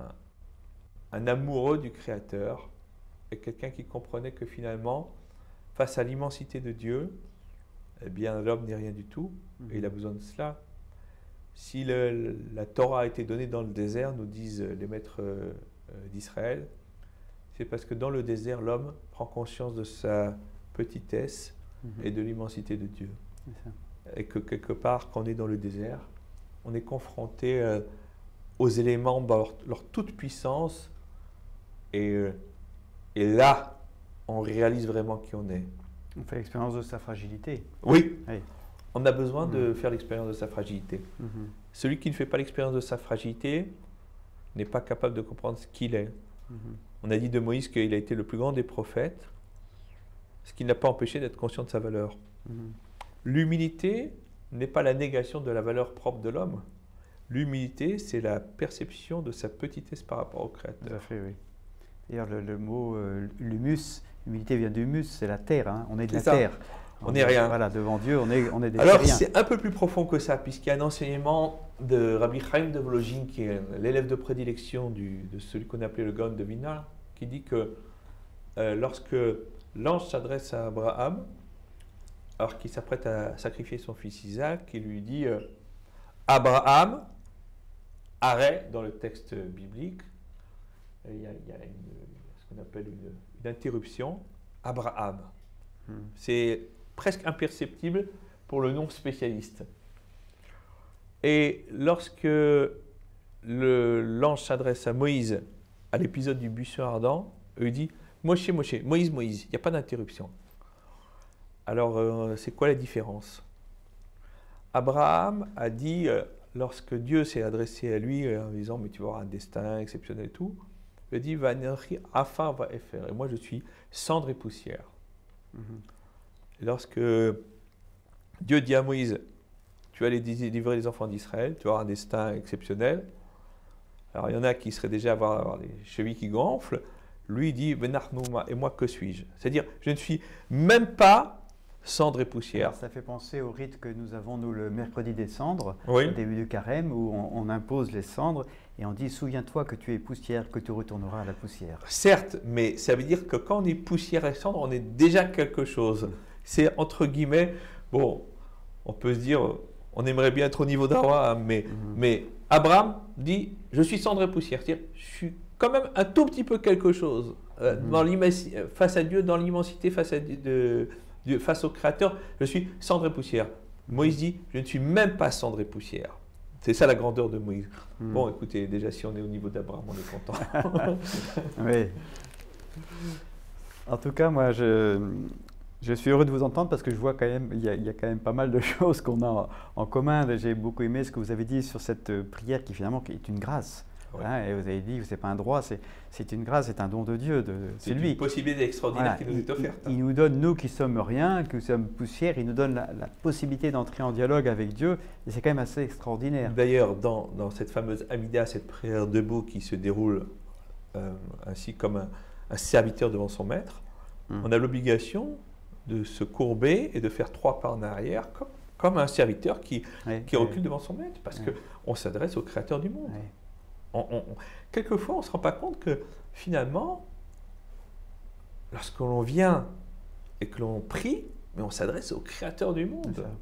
un amoureux du Créateur, et quelqu'un qui comprenait que finalement, face à l'immensité de Dieu, eh bien, l'homme n'est rien du tout, mmh. et il a besoin de cela. Si le, la Torah a été donnée dans le désert, nous disent les maîtres euh, d'Israël, c'est parce que dans le désert, l'homme prend conscience de sa petitesse mmh. et de l'immensité de Dieu. Et que quelque part, quand on est dans le désert, on est confronté euh, aux éléments de leur, leur toute puissance, et, euh, et là, on réalise vraiment qui on est. On fait l'expérience de sa fragilité. Oui. oui. On a besoin mmh. de faire l'expérience de sa fragilité. Mmh. Celui qui ne fait pas l'expérience de sa fragilité n'est pas capable de comprendre ce qu'il est. Mmh. On a dit de Moïse qu'il a été le plus grand des prophètes, ce qui n'a pas empêché d'être conscient de sa valeur. Mmh. L'humilité n'est pas la négation de la valeur propre de l'homme. L'humilité, c'est la perception de sa petitesse par rapport au Créateur. Tout à fait, oui. D'ailleurs, le, le mot euh, l'humus, l'humilité vient d'humus, c'est la terre, hein. On est de la ça. terre. On n'est rien. Voilà, devant Dieu, on est, on est des Alors, terriens. c'est un peu plus profond que ça, puisqu'il y a un enseignement de Rabbi Chaim de Volojine, qui est l'élève de prédilection du, de celui qu'on appelait le Gaon de Vilna, qui dit que euh, lorsque l'ange s'adresse à Abraham, alors qu'il s'apprête à sacrifier son fils Isaac, il lui dit euh, Abraham, arrêt dans le texte biblique, il y a, il y a une, ce qu'on appelle une, une interruption, Abraham. Hmm. C'est presque imperceptible pour le non-spécialiste. Et lorsque l'ange s'adresse à Moïse à l'épisode du buisson ardent, il dit Moshe, Moshe, Moïse, Moïse, il n'y a pas d'interruption. Alors, euh, c'est quoi la différence? Abraham a dit, euh, lorsque Dieu s'est adressé à lui euh, en disant mais tu vas avoir un destin exceptionnel et tout, il a dit Vanerchi afin va faire. Et moi je suis cendre et poussière. Mm-hmm. Et lorsque Dieu dit à Moïse tu vas aller délivrer les enfants d'Israël, tu vas avoir un destin exceptionnel. Alors il y en a qui seraient déjà avoir, avoir les chevilles qui gonflent. Lui dit Venarnouma, et moi que suis-je? C'est-à-dire je ne suis même pas cendre et poussière. Alors, ça fait penser au rite que nous avons, nous, le mercredi des cendres, oui. au début du carême, où on, on impose les cendres et on dit « Souviens-toi que tu es poussière, que tu retourneras à la poussière ». Certes, mais ça veut dire que quand on est poussière et cendre, on est déjà quelque chose. C'est entre guillemets, bon, on peut se dire, on aimerait bien être au niveau d'Abraham, mais, mm-hmm. mais Abraham dit « Je suis cendre et poussière ». C'est-à-dire, je suis quand même un tout petit peu quelque chose euh, mm-hmm. dans face à Dieu, dans l'immensité, face à Dieu, de, Dieu, face au Créateur, je suis cendre et poussière. Moïse dit, je ne suis même pas cendre et poussière. C'est ça la grandeur de Moïse. Mm. Bon, écoutez, déjà si on est au niveau d'Abraham, on est content. Oui. En tout cas, moi, je, je suis heureux de vous entendre parce que je vois quand même, il y a, il y a quand même pas mal de choses qu'on a en, en commun. J'ai beaucoup aimé ce que vous avez dit sur cette prière qui finalement est une grâce. Ouais. Hein, et vous avez dit que ce n'est pas un droit, c'est une grâce, c'est un don de Dieu. De, c'est lui. Une possibilité extraordinaire voilà. qui nous est offerte. Il, il nous donne, nous qui sommes rien, qui sommes poussière, il nous donne la, la possibilité d'entrer en dialogue avec Dieu. Et c'est quand même assez extraordinaire. D'ailleurs, dans, dans cette fameuse Amida, cette prière debout qui se déroule euh, ainsi comme un, un serviteur devant son maître, hum. on a l'obligation de se courber et de faire trois pas en arrière, comme, comme un serviteur qui, Ouais, qui ouais. recule devant son maître, parce Ouais. qu'on s'adresse au Créateur du monde. Ouais. On, on- on- quelquefois, on ne se rend pas compte que finalement, lorsque l'on vient et que l'on prie, mais on s'adresse au Créateur du monde. C'est ça.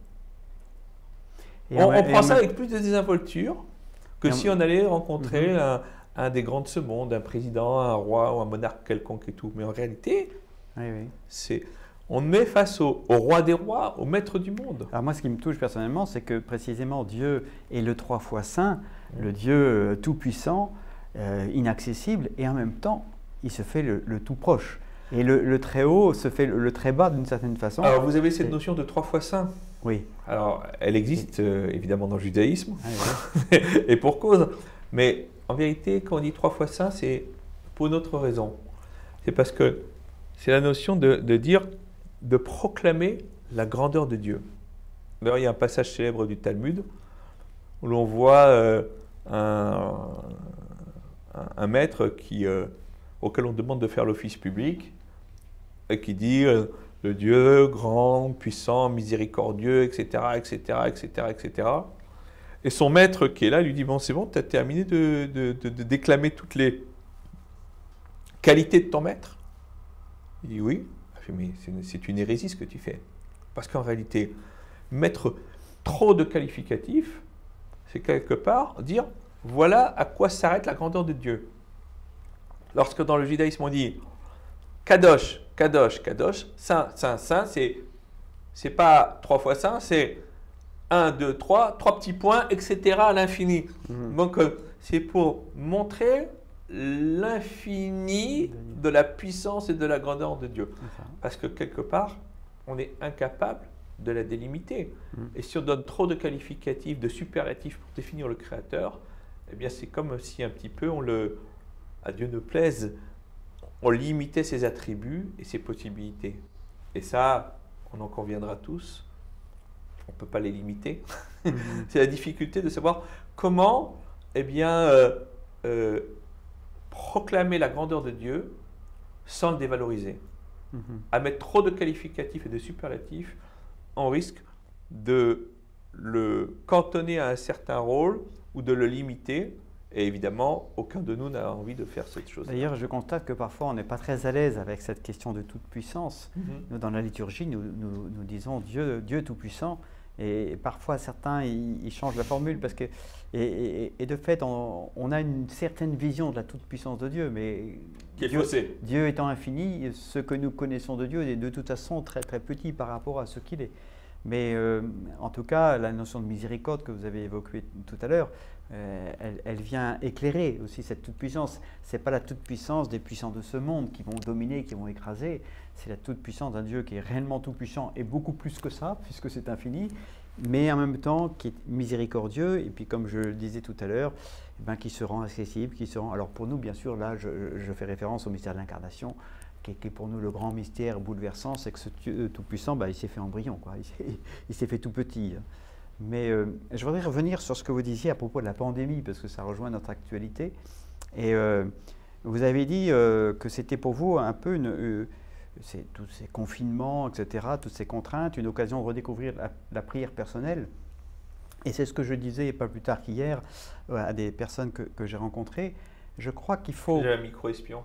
Et On, en- on et prend en ça même- avec plus de désinvolture que Et en- si on allait rencontrer Mhm. un, un des grands de ce monde, un président, un roi ou un monarque quelconque et tout. Mais en réalité, Oui, oui. c'est, on est face au, au roi des rois, au maître du monde. Alors moi, ce qui me touche personnellement, c'est que précisément Dieu est le trois fois saint, Mm. le Dieu euh, tout-puissant, euh, inaccessible, et en même temps, il se fait le, le tout proche. Et le, le très haut se fait le, le très bas d'une certaine façon. Alors vous avez cette Et- notion de trois fois saint. Oui. Alors elle existe euh, évidemment dans le judaïsme, Ah, oui. et pour cause. Mais en vérité, quand on dit trois fois saint, c'est pour une autre raison. C'est parce que c'est la notion de, de dire, de proclamer la grandeur de Dieu. D'ailleurs, il y a un passage célèbre du Talmud où l'on voit euh, un, un- un maître qui, euh, auquel on demande de faire l'office public et qui dit euh, le Dieu grand, puissant, miséricordieux, et cetera, et cetera, et cetera, et cetera. Et son maître qui est là lui dit bon, c'est bon, tu as terminé de, de- de- de déclamer toutes les qualités de ton maître? Il dit oui. Il fait, mais c'est- c'est une hérésie ce que tu fais. Parce qu'en réalité, mettre trop de qualificatifs, c'est quelque part dire voilà à quoi s'arrête la grandeur de Dieu. Lorsque dans le judaïsme on dit Kadosh, Kadosh, Kadosh, saint, saint, saint, c'est c'est pas trois fois saint, c'est un, deux, trois, trois petits points, et cetera à l'infini. Mhm. Donc euh, c'est pour montrer l'infini de la puissance et de la grandeur de Dieu. C'est ça. Parce que quelque part, on est incapable de la délimiter. Mhm. Et si on donne trop de qualificatifs, de superlatifs pour définir le Créateur, eh bien c'est comme si un petit peu, on le, à Dieu ne plaise, on limitait ses attributs et ses possibilités. Et ça, on en conviendra tous, on ne peut pas les limiter. Mhm. C'est la difficulté de savoir comment eh bien, euh, euh, proclamer la grandeur de Dieu sans le dévaloriser. Mhm. À mettre trop de qualificatifs et de superlatifs, on risque de le cantonner à un certain rôle ou de le limiter. Et évidemment, aucun de nous n'a envie de faire cette chose. D'ailleurs, je constate que parfois on n'est pas très à l'aise avec cette question de toute puissance. Nous, dans la liturgie, nous, nous, nous disons Dieu, Dieu tout-puissant. Et parfois, certains, ils, ils changent la formule parce que, et, et- et de fait, on, on a une certaine vision de la toute-puissance de Dieu, mais Qui est Dieu, faussé. Dieu étant infini, ce que nous connaissons de Dieu est de toute façon très très petit par rapport à ce qu'il est. Mais euh, en tout cas, la notion de miséricorde que vous avez évoquée tout à l'heure, euh, elle, elle vient éclairer aussi cette toute-puissance. Ce n'est pas la toute-puissance des puissants de ce monde qui vont dominer, qui vont écraser. C'est la toute-puissance d'un Dieu qui est réellement tout-puissant et beaucoup plus que ça, puisque c'est infini, mais en même temps qui est miséricordieux, et puis comme je le disais tout à l'heure, eh ben, qui se rend accessible, qui se rend... Alors pour nous, bien sûr, là, je, je fais référence au mystère de l'incarnation, qui est, qui est pour nous le grand mystère bouleversant, c'est que ce Dieu tout-puissant, bah, il s'est fait embryon, quoi. Il s'est- il s'est fait tout petit. Mais euh, je voudrais revenir sur ce que vous disiez à propos de la pandémie, parce que ça rejoint notre actualité. Et euh, vous avez dit euh, que c'était pour vous un peu une... euh, c'est- tous ces confinements, et cetera, toutes ces contraintes, une occasion de redécouvrir la, la prière personnelle. Et c'est ce que je disais pas plus tard qu'hier euh, à des personnes que, que j'ai rencontrées. Je crois qu'il faut... J'ai un micro-espion.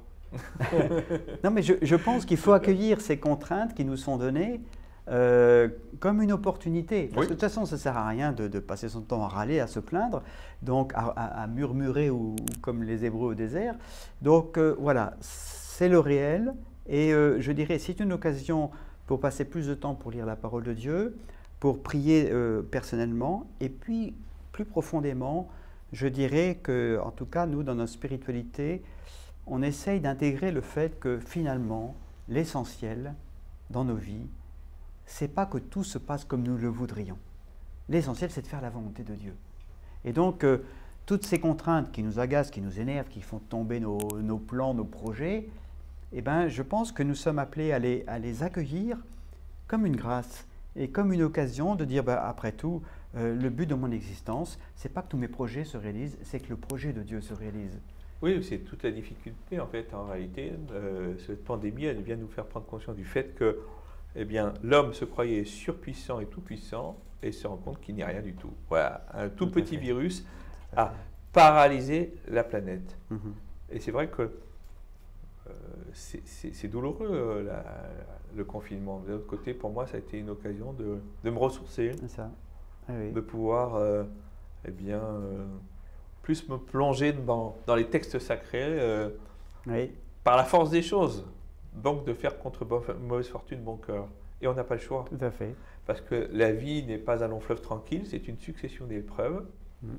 Non, mais je, je pense qu'il faut accueillir ces contraintes qui nous sont données euh, comme une opportunité. Parce Oui. que de toute façon, ça ne sert à rien de, de passer son temps à râler, à se plaindre, donc à, à- à murmurer ou, ou comme les Hébreux au désert. Donc euh, voilà, c'est le réel. Et euh, je dirais, c'est une occasion pour passer plus de temps pour lire la parole de Dieu, pour prier euh, personnellement, et puis plus profondément, je dirais que, en tout cas, nous, dans notre spiritualité, on essaye d'intégrer le fait que finalement, l'essentiel dans nos vies, c'est pas que tout se passe comme nous le voudrions. L'essentiel, c'est de faire la volonté de Dieu. Et donc, euh, toutes ces contraintes qui nous agacent, qui nous énervent, qui font tomber nos, nos plans, nos projets, eh ben, je pense que nous sommes appelés à les, à les accueillir comme une grâce et comme une occasion de dire, bah, après tout, euh, le but de mon existence, c'est pas que tous mes projets se réalisent, c'est que le projet de Dieu se réalise. Oui, c'est toute la difficulté en fait. En réalité, euh, cette pandémie, elle vient nous faire prendre conscience du fait que, eh bien, l'homme se croyait surpuissant et tout-puissant et se rend compte qu'il n'y a rien du tout. Voilà, un tout, tout petit virus a paralysé la planète. Mm-hmm. Et c'est vrai que euh, c'est douloureux, euh, la, le confinement. De l'autre côté, pour moi, ça a été une occasion de, de me ressourcer, ça. Ah oui. de pouvoir euh, eh bien, euh, plus me plonger dans, dans les textes sacrés euh, oui. par la force des choses. Donc de faire contre mauvaise fortune bon cœur. Et on n'a pas le choix. Tout à fait. Parce que la vie n'est pas un long fleuve tranquille, c'est une succession d'épreuves. Mmh.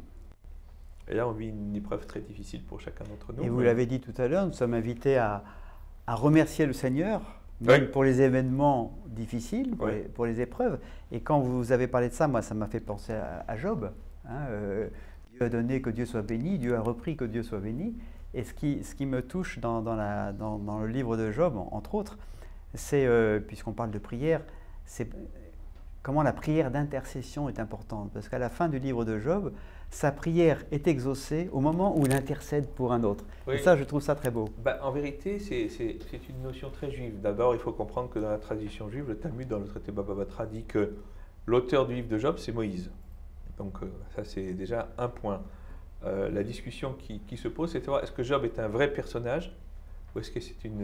Et là, on vit une épreuve très difficile pour chacun d'entre nous. Et vous l'avez dit tout à l'heure, nous sommes invités à, à remercier le Seigneur, même oui. pour les événements difficiles, pour, oui. les, pour les épreuves. Et quand vous avez parlé de ça, moi, ça m'a fait penser à, à Job. Hein, euh, Dieu a donné, que Dieu soit béni. Dieu a repris, que Dieu soit béni. Et ce qui, ce qui me touche dans, dans, la, dans, dans le livre de Job, entre autres, c'est, euh, puisqu'on parle de prière, c'est comment la prière d'intercession est importante. Parce qu'à la fin du livre de Job, sa prière est exaucée au moment où il intercède pour un autre. Oui. Et ça, je trouve ça très beau. Ben, en vérité, c'est une notion très juive. D'abord, il faut comprendre que dans la tradition juive, le Talmud, dans le traité Baba Batra, dit que l'auteur du livre de Job, c'est Moïse. Donc euh, ça, c'est déjà un point. Euh, la discussion qui, qui se pose, c'est de savoir est-ce que Job est un vrai personnage ou est-ce que c'est une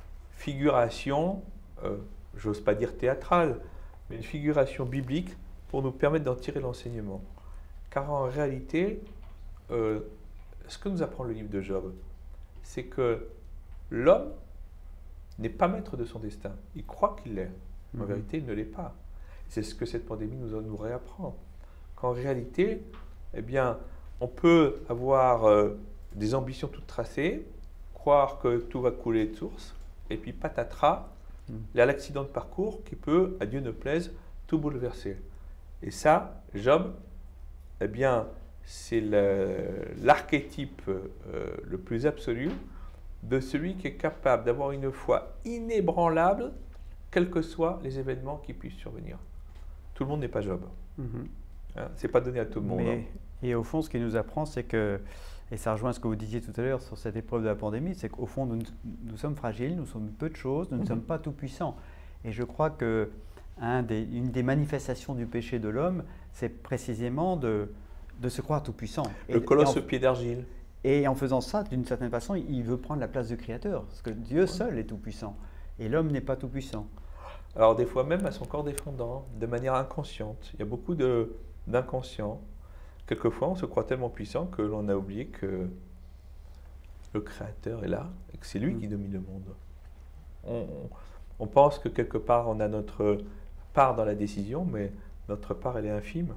figuration, euh, j'ose pas dire théâtrale, mais une figuration biblique pour nous permettre d'en tirer l'enseignement. Car en réalité, euh, ce que nous apprend le livre de Job, c'est que l'homme n'est pas maître de son destin. Il croit qu'il l'est. En mmh. vérité, il ne l'est pas. C'est ce que cette pandémie nous, nous réapprend. Qu'en réalité, eh bien, on peut avoir euh, des ambitions toutes tracées, croire que tout va couler de source, et puis patatras, mmh. il y a l'accident de parcours qui peut, à Dieu ne plaise, tout bouleverser. Et ça, Job, eh bien, c'est l'archétype le, euh, le plus absolu de celui qui est capable d'avoir une foi inébranlable, quels que soient les événements qui puissent survenir. Tout le monde n'est pas Job. Mmh. Hein, c'est pas donné à tout le monde. Mais, hein. Et au fond, ce qu'il nous apprend, c'est que, et ça rejoint ce que vous disiez tout à l'heure sur cette épreuve de la pandémie, c'est qu'au fond, nous, nous sommes fragiles, nous sommes peu de choses, nous ne mmh. sommes pas tout puissants. Et je crois que un des, une des manifestations du péché de l'homme, c'est précisément de, de se croire tout puissant. Le et, colosse et au pied d'argile. Et en faisant ça, d'une certaine façon, il veut prendre la place du Créateur, parce que Dieu seul est tout puissant, et l'homme n'est pas tout puissant. Alors des fois même à son corps défendant, de manière inconsciente. Il y a beaucoup d'inconscients. Quelquefois, on se croit tellement puissant que l'on a oublié que le Créateur est là, et que c'est lui mmh. qui domine le monde. On, on, on pense que quelque part, on a notre part dans la décision, mais notre part, elle est infime.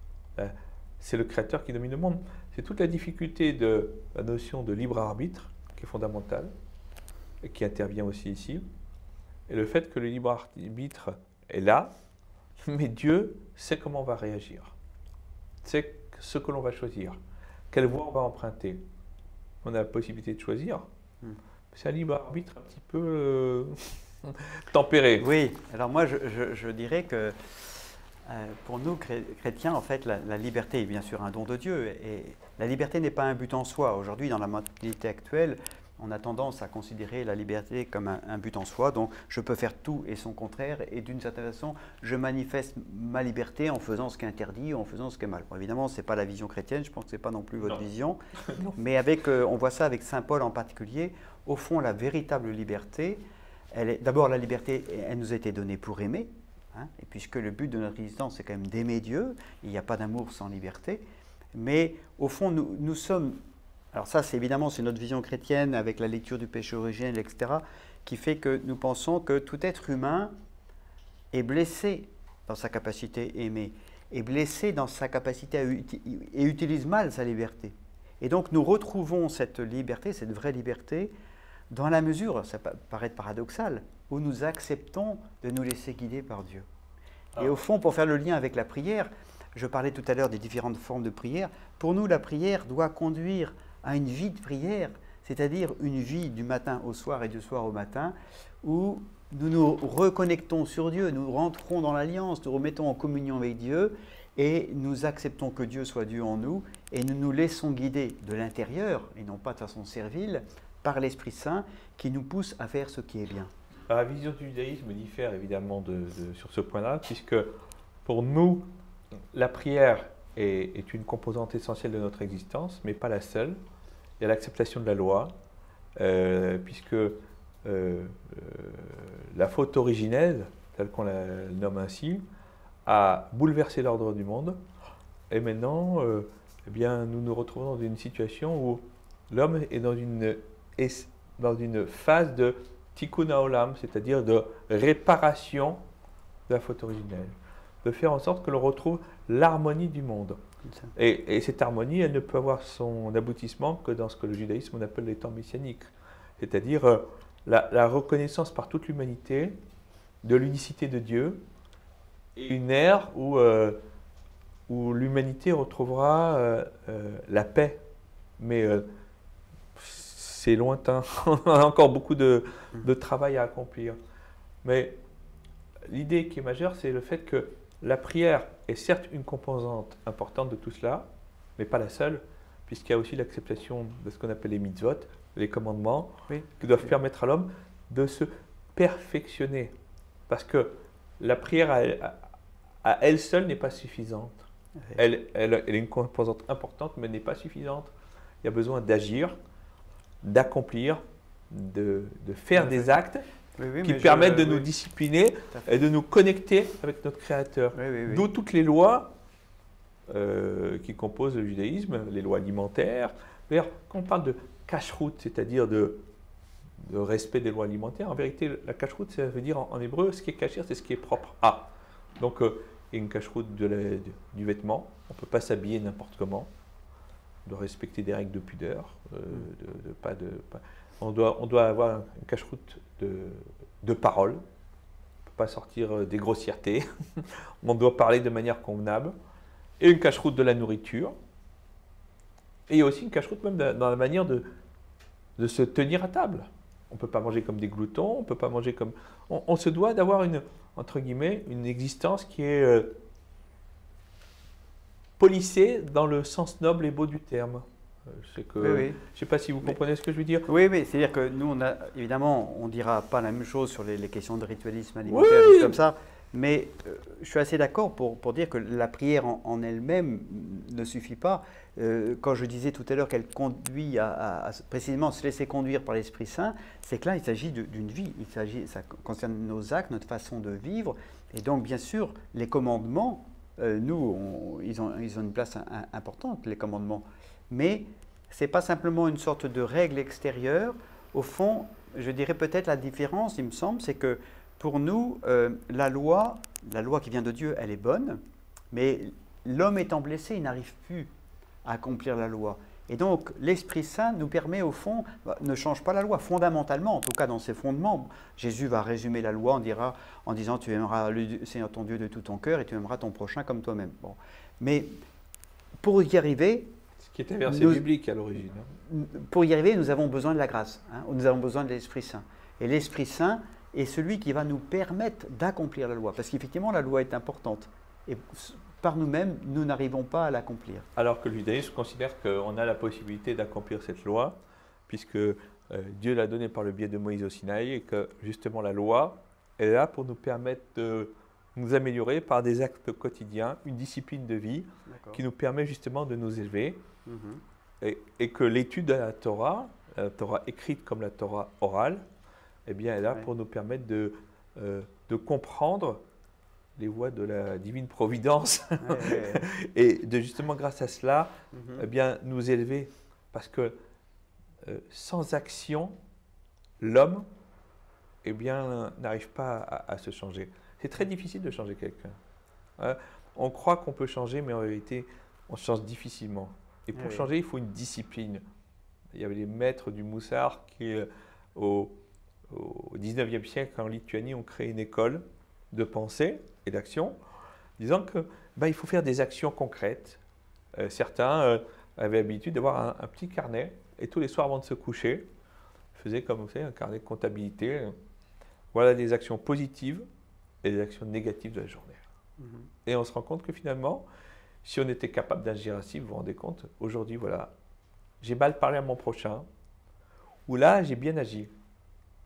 C'est le Créateur qui domine le monde. C'est toute la difficulté de la notion de libre arbitre qui est fondamentale et qui intervient aussi ici. Et le fait que le libre arbitre est là, mais Dieu sait comment on va réagir, sait ce que l'on va choisir, quelle voie on va emprunter. On a la possibilité de choisir. Hmm. C'est un libre arbitre un petit peu euh, tempéré. Oui, alors moi je, je, je dirais que euh, pour nous chrétiens, en fait, la, la liberté est bien sûr un don de Dieu. Et la liberté n'est pas un but en soi. Aujourd'hui, dans la mentalité actuelle, on a tendance à considérer la liberté comme un, un but en soi. Donc, je peux faire tout et son contraire. Et d'une certaine façon, je manifeste ma liberté en faisant ce qui est interdit ou en faisant ce qui est mal. Bon, évidemment, ce n'est pas la vision chrétienne. Je pense que ce n'est pas non plus votre non. vision. Mais avec, euh, on voit ça avec saint Paul en particulier. Au fond, la véritable liberté, d'abord, la liberté, elle nous a été donnée pour aimer. Hein, et puisque le but de notre existence, c'est quand même d'aimer Dieu. Il n'y a pas d'amour sans liberté. Mais au fond, nous, nous sommes... Alors ça, c'est évidemment, c'est notre vision chrétienne avec la lecture du péché originel, et cetera, qui fait que nous pensons que tout être humain est blessé dans sa capacité à aimer, est blessé dans sa capacité à et utilise mal sa liberté. Et donc nous retrouvons cette liberté, cette vraie liberté, dans la mesure, ça peut paraître paradoxal, où nous acceptons de nous laisser guider par Dieu. Et au fond, pour faire le lien avec la prière, je parlais tout à l'heure des différentes formes de prière, pour nous, la prière doit conduire à une vie de prière, c'est-à-dire une vie du matin au soir et du soir au matin, où nous nous reconnectons sur Dieu, nous rentrons dans l'alliance, nous remettons en communion avec Dieu, et nous acceptons que Dieu soit Dieu en nous, et nous nous laissons guider de l'intérieur, et non pas de façon servile, par l'Esprit Saint, qui nous pousse à faire ce qui est bien. La vision du judaïsme diffère évidemment de, de, sur ce point-là, puisque pour nous, la prière est, est une composante essentielle de notre existence, mais pas la seule. Il y a l'acceptation de la loi, euh, puisque euh, euh, la faute originelle, telle qu'on la nomme ainsi, a bouleversé l'ordre du monde. Et maintenant, euh, eh bien, nous nous retrouvons dans une situation où l'homme est dans une, est dans une phase de tikkun haolam, c'est-à-dire de réparation de la faute originelle, de faire en sorte que l'on retrouve l'harmonie du monde. Et, et cette harmonie, elle ne peut avoir son aboutissement que dans ce que le judaïsme on appelle les temps messianiques, c'est-à-dire euh, la, la reconnaissance par toute l'humanité de l'unicité de Dieu et une ère où, euh, où l'humanité retrouvera euh, euh, la paix. Mais euh, c'est lointain, on a encore beaucoup de, de travail à accomplir. Mais l'idée qui est majeure, c'est le fait que la prière est certes une composante importante de tout cela, mais pas la seule, puisqu'il y a aussi l'acceptation de ce qu'on appelle les mitzvot, les commandements, oui, qui doivent oui. permettre à l'homme de se perfectionner. Parce que la prière à elle, à elle seule n'est pas suffisante. Oui. Elle, elle, elle est une composante importante, mais n'est pas suffisante. Il y a besoin d'agir, d'accomplir, de, de faire oui, des actes oui, oui, qui permettent je, de oui. nous discipliner et de nous connecter avec notre Créateur. Oui, oui, oui. D'où toutes les lois euh, qui composent le judaïsme, les lois alimentaires. D'ailleurs, quand on parle de kashrut, c'est-à-dire de, de respect des lois alimentaires, en vérité, la kashrut, ça veut dire en, en hébreu, ce qui est kasher, c'est ce qui est propre à. Donc, euh, il y a une kashrut de la, de, du vêtement, on ne peut pas s'habiller n'importe comment, on doit respecter des règles de pudeur, euh, de, de, pas de, pas, on, doit, on doit avoir une kashrut de, de parole, on ne peut pas sortir des grossièretés, on doit parler de manière convenable, et une kashrut de la nourriture, et il y a aussi une kashrut même dans la manière de, de se tenir à table. On ne peut pas manger comme des gloutons, on ne peut pas manger comme... On, on se doit d'avoir une, entre guillemets, une existence qui est euh, polissée dans le sens noble et beau du terme. Je ne oui, oui. sais pas si vous comprenez mais, ce que je veux dire. Oui, oui, c'est-à-dire que nous, on a, évidemment, on ne dira pas la même chose sur les, les questions de ritualisme alimentaire, oui. comme ça, mais euh, je suis assez d'accord pour, pour dire que la prière en, en elle-même ne suffit pas. Euh, quand je disais tout à l'heure qu'elle conduit à, à, à précisément se laisser conduire par l'Esprit Saint, c'est que là, il s'agit d'une vie, il s'agit, ça concerne nos actes, notre façon de vivre, et donc, bien sûr, les commandements, euh, nous, on, ils, ont, ils ont une place un, importante, les commandements. Mais ce n'est pas simplement une sorte de règle extérieure. Au fond, je dirais peut-être la différence, il me semble, c'est que pour nous, euh, la loi, la loi qui vient de Dieu, elle est bonne, mais l'homme étant blessé, il n'arrive plus à accomplir la loi. Et donc, l'Esprit Saint nous permet, au fond, bah, ne change pas la loi, fondamentalement, en tout cas dans ses fondements. Jésus va résumer la loi en, dira, en disant « Tu aimeras le Seigneur ton Dieu de tout ton cœur et tu aimeras ton prochain comme toi-même. » Bon. Mais pour y arriver... qui est un verset nous, biblique à l'origine. Pour y arriver, nous avons besoin de la grâce, hein, nous avons besoin de l'Esprit Saint. Et l'Esprit Saint est celui qui va nous permettre d'accomplir la loi, parce qu'effectivement, la loi est importante. Et par nous-mêmes, nous n'arrivons pas à l'accomplir. Alors que le judaïsme considère qu'on a la possibilité d'accomplir cette loi, puisque euh, Dieu l'a donnée par le biais de Moïse au Sinaï, et que justement la loi est là pour nous permettre de nous améliorer par des actes quotidiens, une discipline de vie qui nous permet justement de nous élever. Mmh. Et, et que l'étude de la Torah, la Torah écrite comme la Torah orale, eh bien, est là ouais. pour nous permettre de, euh, de comprendre les voies de la divine providence ouais, ouais, ouais. et de justement grâce à cela, mmh. eh bien, nous élever. Parce que euh, sans action, l'homme eh bien, n'arrive pas à, à se changer. C'est très difficile de changer quelqu'un. Hein? On croit qu'on peut changer, mais en réalité, on change difficilement. Et pour oui. changer, il faut une discipline. Il y avait les maîtres du Moussard qui, euh, au, au dix-neuvième siècle, en Lituanie, ont créé une école de pensée et d'action, disant que ben, il faut faire des actions concrètes. Euh, certains euh, avaient l'habitude d'avoir un, un petit carnet, et tous les soirs avant de se coucher, faisaient comme vous savez, un carnet de comptabilité. Voilà des actions positives et des actions négatives de la journée. Mmh. Et on se rend compte que finalement, si on était capable d'agir ainsi, vous vous rendez compte, aujourd'hui, voilà, j'ai mal parlé à mon prochain, ou là, j'ai bien agi.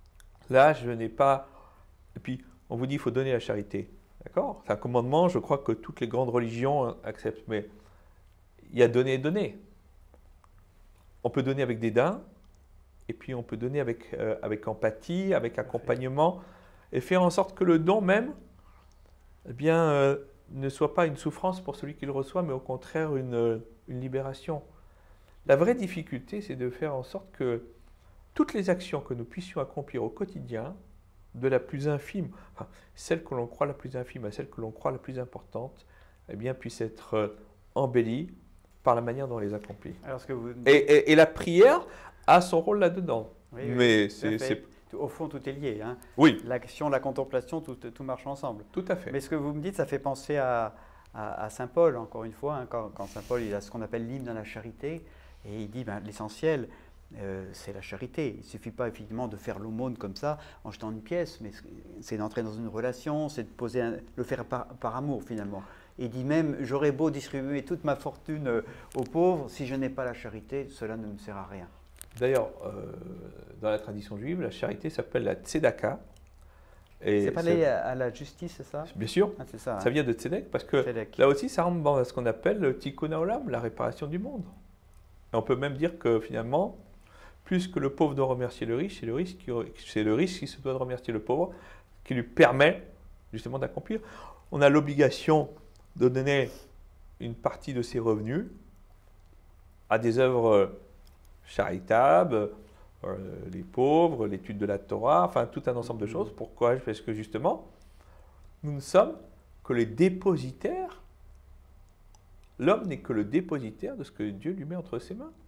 Là, je n'ai pas... Et puis, on vous dit qu'il faut donner la charité. D'accord? C'est un commandement, je crois que toutes les grandes religions acceptent. Mais il y a donner et donner. On peut donner avec dédain, et puis on peut donner avec, euh, avec empathie, avec accompagnement, et faire en sorte que le don même eh bien, euh, ne soit pas une souffrance pour celui qui le reçoit, mais au contraire une, une libération. La vraie difficulté, c'est de faire en sorte que toutes les actions que nous puissions accomplir au quotidien, de la plus infime, enfin, celle que l'on croit la plus infime à celle que l'on croit la plus importante, eh bien, puissent être embellies par la manière dont on les accomplit. Alors, ce que vous... et, et, et la prière a son rôle là-dedans. Oui, oui, mais c'est, c'est... Au fond, tout est lié. Hein. Oui. L'action, la contemplation, tout, tout marche ensemble. Tout à fait. Mais ce que vous me dites, ça fait penser à, à, à Saint Paul, encore une fois, hein, quand, quand Saint Paul il a ce qu'on appelle l'hymne à la charité, et il dit ben, l'essentiel, euh, c'est la charité. Il ne suffit pas effectivement de faire l'aumône comme ça, en jetant une pièce, mais c'est d'entrer dans une relation, c'est de poser un, le faire par, par amour finalement. Et il dit même, j'aurais beau distribuer toute ma fortune euh, aux pauvres, si je n'ai pas la charité, cela ne me sert à rien. D'ailleurs, euh, dans la tradition juive, la charité s'appelle la tzedaka. C'est pas lié à, à la justice, c'est ça? Bien sûr, ah, c'est ça, ça hein. vient de tzedek, parce que Tzedek. Là aussi, ça rentre dans ce qu'on appelle le tikkun haolam, la réparation du monde. Et on peut même dire que finalement, plus que le pauvre doit remercier le riche, c'est le riche qui, c'est le riche qui se doit de remercier le pauvre, qui lui permet justement d'accomplir. On a l'obligation de donner une partie de ses revenus à des œuvres charitables, euh, les pauvres, l'étude de la Torah, enfin tout un ensemble de choses. Pourquoi? Parce que justement, nous ne sommes que les dépositaires. L'homme n'est que le dépositaire de ce que Dieu lui met entre ses mains.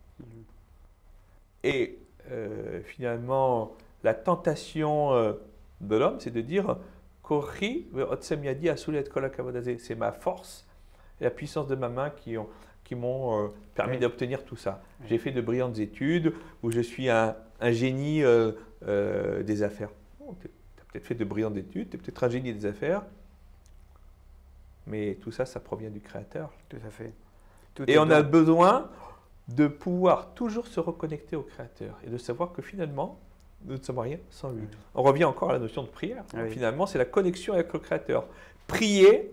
Et euh, finalement, la tentation euh, de l'homme, c'est de dire c'est ma force et la puissance de ma main qui ont qui m'ont euh, permis oui. d'obtenir tout ça. Oui. J'ai fait de brillantes études où je suis un, un génie euh, euh, des affaires. Oh, tu as peut-être fait de brillantes études, tu es peut-être un génie des affaires, mais tout ça, ça provient du Créateur. Tout à fait. Tout et on bon. a besoin de pouvoir toujours se reconnecter au Créateur et de savoir que finalement, nous ne sommes rien sans lui. Oui. On revient encore à la notion de prière. Oui. Finalement, c'est la connexion avec le Créateur. Prier,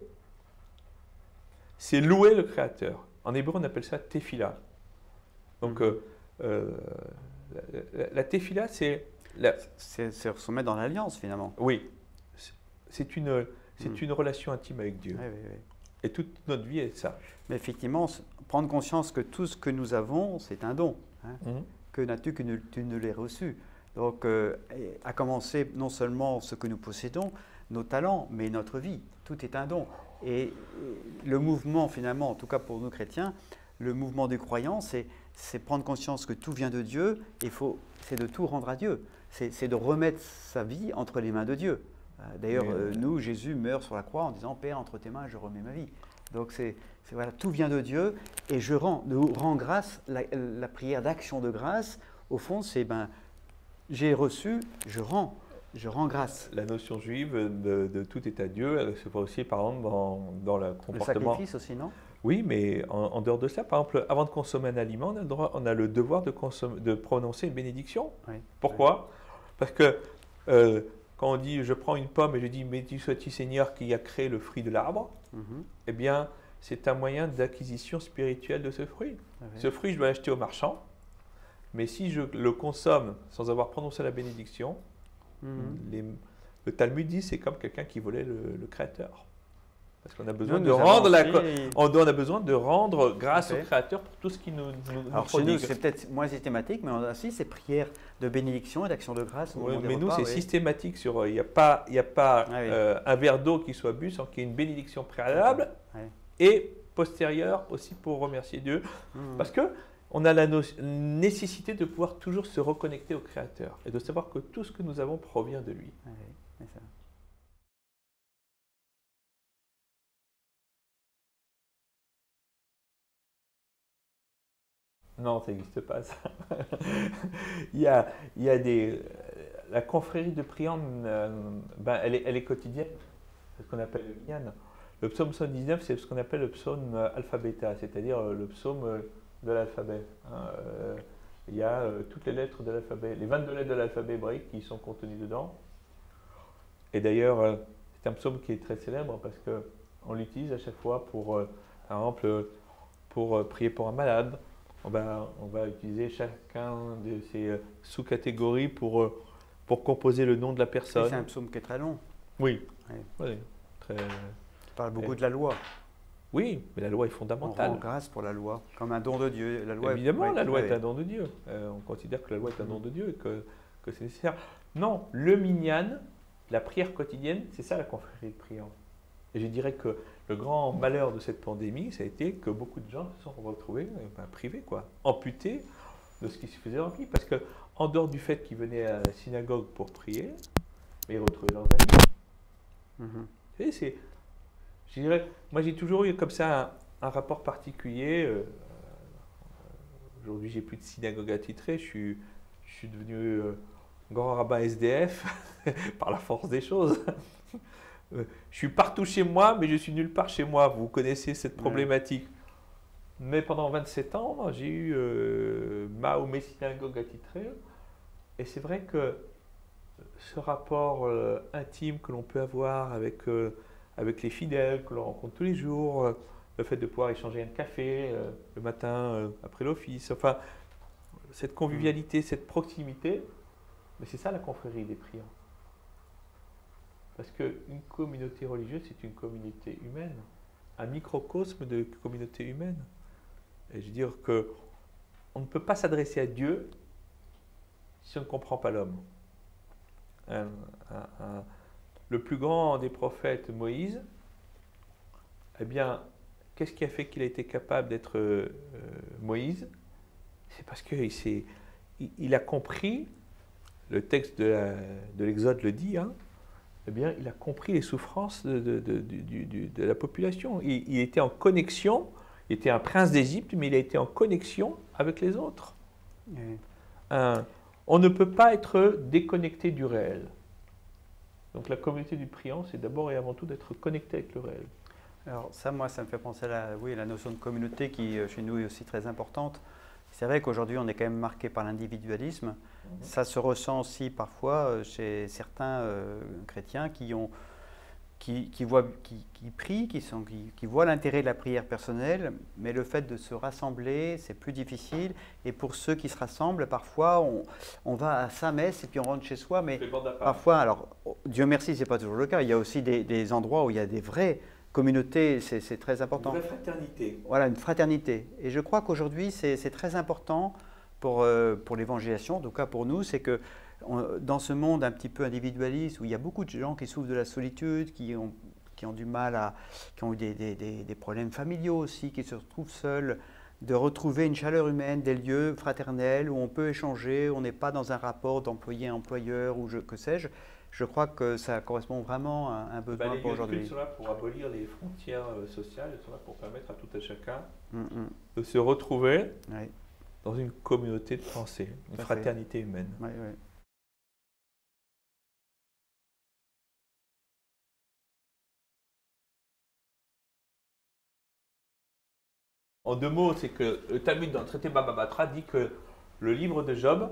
c'est louer le Créateur. En hébreu, on appelle ça tefila. Donc, mmh. euh, euh, la, la, la tefila, c'est... La... C'est se mettre dans l'alliance, finalement. Oui. C'est une, c'est mmh. une relation intime avec Dieu. Oui, oui, oui. Et toute notre vie est ça. Mais effectivement, prendre conscience que tout ce que nous avons, c'est un don. Hein. Mmh. Que n'as-tu que ne, tu ne l'aies reçu. Donc, euh, à commencer non seulement ce que nous possédons, nos talents, mais notre vie. Tout est un don. Et le mouvement, finalement, en tout cas pour nous chrétiens, le mouvement des croyants, c'est prendre conscience que tout vient de Dieu et c'est de tout rendre à Dieu. C'est de remettre sa vie entre les mains de Dieu. D'ailleurs, euh, nous, Jésus meurt sur la croix en disant « Père, entre tes mains, je remets ma vie ». Donc, c'est voilà, tout vient de Dieu et je rends, nous rend grâce, la, la prière d'action de grâce, au fond, c'est ben, j'ai reçu, je rends. Je rends grâce. La notion juive de, de tout est à Dieu, elle se voit aussi par exemple dans, dans le comportement. Le sacrifice aussi, non? Oui, mais en, en dehors de cela, par exemple, avant de consommer un aliment, on a le, droit, on a le devoir de, de prononcer une bénédiction. Oui. Pourquoi? Oui. Parce que euh, quand on dit je prends une pomme et je dis béni sois-tu Seigneur qui a créé le fruit de l'arbre, mm-hmm. eh bien c'est un moyen d'acquisition spirituelle de ce fruit. Oui. Ce fruit, je dois l'acheter au marchand, mais si je le consomme sans avoir prononcé la bénédiction, Mmh. Les, le Talmud dit c'est comme quelqu'un qui volait le, le Créateur. Parce qu'on a besoin nous, de nous rendre la, on, on a besoin de rendre grâce okay. au Créateur pour tout ce qui nous, nous, Alors, nous nous, c'est peut-être moins systématique, mais on a aussi ces prières de bénédiction et d'action de grâce. Oui, mais nous, c'est oui. systématique. Sur, il n'y a pas, il y a pas ah, oui. euh, un verre d'eau qui soit bu sans qu'il y ait une bénédiction préalable oui. et postérieure aussi pour remercier Dieu. Mmh. Parce que on a la nécessité de pouvoir toujours se reconnecter au Créateur et de savoir que tout ce que nous avons provient de lui. Oui, c'est ça. Non, ça n'existe pas, ça. il, y a, il y a des... La confrérie de priant, euh, ben, elle, est, elle est quotidienne. C'est ce qu'on appelle le minyan. Le psaume soixante-dix-neuf, c'est ce qu'on appelle le psaume alphabéta, c'est-à-dire le psaume de l'alphabet. Hein, euh, il y a euh, toutes les lettres de l'alphabet, les vingt-deux lettres de l'alphabet hébraïque qui sont contenues dedans. Et d'ailleurs, euh, c'est un psaume qui est très célèbre parce qu'on l'utilise à chaque fois pour, euh, par exemple, pour euh, prier pour un malade. On va, on va utiliser chacun de ces euh, sous-catégories pour, euh, pour composer le nom de la personne. C'est un psaume qui est très long. Oui. Oui. Oui, très... Qui parle beaucoup Et... de la loi. Oui, mais la loi est On fondamentale. rend grâce pour la loi, comme un don de Dieu. La loi Évidemment, est... la loi ouais. est un don de Dieu. Euh, on considère que la loi est un don de Dieu et que, que c'est nécessaire. Non, le minyan, la prière quotidienne, c'est ça la confrérie de priants. Et je dirais que le grand malheur de cette pandémie, ça a été que beaucoup de gens se sont retrouvés euh, ben, privés, quoi, amputés de ce qui se faisait dans le pays. Parce qu'en dehors du fait qu'ils venaient à la synagogue pour prier, mais ils retrouvaient leurs amis. Mm-hmm. Vous savez, c'est... Je dirais, moi j'ai toujours eu comme ça un, un rapport particulier. Euh, Aujourd'hui, j'ai plus de synagogue attitrée. Je suis, je suis devenu euh, grand rabbin S D F par la force des choses. euh, je suis partout chez moi, mais je suis nulle part chez moi. Vous connaissez cette problématique. Ouais. Mais pendant vingt-sept ans, j'ai eu euh, ma ou mes synagogues attitrées. Et c'est vrai que ce rapport euh, intime que l'on peut avoir avec euh, avec les fidèles que l'on rencontre tous les jours, euh, le fait de pouvoir échanger un café euh, le matin euh, après l'office, enfin, cette convivialité, cette proximité, mais c'est ça la confrérie des priants. Parce qu'une communauté religieuse, c'est une communauté humaine, un microcosme de communauté humaine. Et je veux dire qu'on ne peut pas s'adresser à Dieu si on ne comprend pas l'homme. Un, un, un, Le plus grand des prophètes, Moïse, eh bien, qu'est-ce qui a fait qu'il a été capable d'être euh, Moïse? C'est parce qu'il s'est, il, il a compris, le texte de, la, de l'Exode le dit, hein, eh bien, il a compris les souffrances de, de, de, de, de, de la population. Il, il était en connexion, il était un prince d'Égypte, mais il a été en connexion avec les autres. Oui. Un, on ne peut pas être déconnecté du réel. Donc la communauté du priant, c'est d'abord et avant tout d'être connecté avec le réel. Alors ça, moi, ça me fait penser à la, oui, la notion de communauté qui, chez nous, est aussi très importante. C'est vrai qu'aujourd'hui, on est quand même marqué par l'individualisme. Mmh. Ça se ressent aussi parfois chez certains euh, chrétiens qui, ont, qui, qui, voient, qui, qui prient, qui, sont, qui, qui voient l'intérêt de la prière personnelle, mais le fait de se rassembler, c'est plus difficile. Et pour ceux qui se rassemblent, parfois, on, on va à sa messe et puis on rentre chez soi. Mais parfois, alors, Dieu merci, ce n'est pas toujours le cas. Il y a aussi des, des endroits où il y a des vraies communautés, c'est, c'est très important. Une vraie fraternité. Voilà, une fraternité. Et je crois qu'aujourd'hui, c'est, c'est très important pour, euh, pour l'évangélisation, en tout cas pour nous, c'est que on, dans ce monde un petit peu individualiste, où il y a beaucoup de gens qui souffrent de la solitude, qui ont, qui ont du mal à... qui ont eu des, des, des, des problèmes familiaux aussi, qui se retrouvent seuls, de retrouver une chaleur humaine, des lieux fraternels où on peut échanger, on n'est pas dans un rapport d'employé-employeur ou je, que sais-je. Je crois que ça correspond vraiment à un besoin bah, pour aujourd'hui. Les lieux sont là pour abolir les frontières sociales, ils sont là pour permettre à tout un chacun mm-hmm. de se retrouver oui. dans une communauté de pensée, une tout fraternité humaine. Oui, oui. En deux mots, c'est que le Talmud dans le traité Baba Batra dit que le livre de Job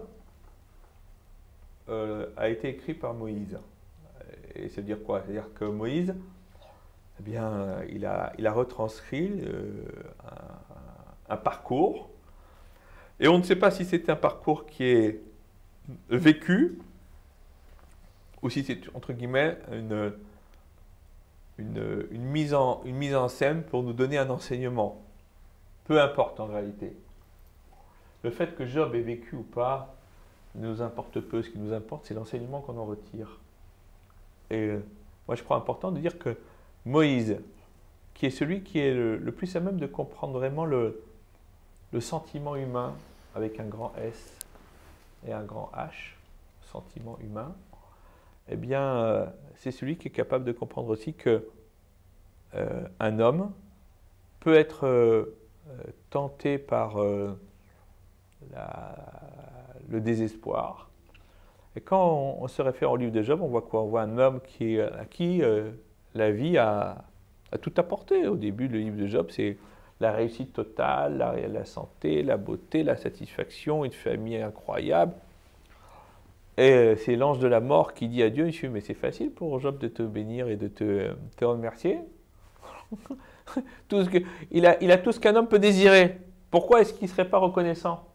euh, a été écrit par Moïse. Et ça veut dire quoi? C'est-à-dire que Moïse, eh bien, il a, il a retranscrit euh, un, un parcours. Et on ne sait pas si c'est un parcours qui est vécu ou si c'est, entre guillemets, une, une, une, mise en, une mise en scène pour nous donner un enseignement. Peu importe en réalité. Le fait que Job ait vécu ou pas nous importe peu. Ce qui nous importe, c'est l'enseignement qu'on en retire. Et euh, moi, je crois important de dire que Moïse, qui est celui qui est le, le plus à même de comprendre vraiment le, le sentiment humain, avec un grand S et un grand H, sentiment humain, eh bien, euh, c'est celui qui est capable de comprendre aussi que euh, un homme peut être euh, tenté par euh, la, le désespoir. Et quand on, on se réfère au livre de Job, on voit quoi? On voit un homme qui, à qui euh, la vie a, a tout apporté. Au début, le livre de Job, c'est la réussite totale, la, la santé, la beauté, la satisfaction, une famille incroyable. Et c'est l'ange de la mort qui dit à Dieu, « Mais c'est facile pour Job de te bénir et de te, te remercier. » tout ce que, il, a, il a tout ce qu'un homme peut désirer. Pourquoi est-ce qu'il ne serait pas reconnaissant?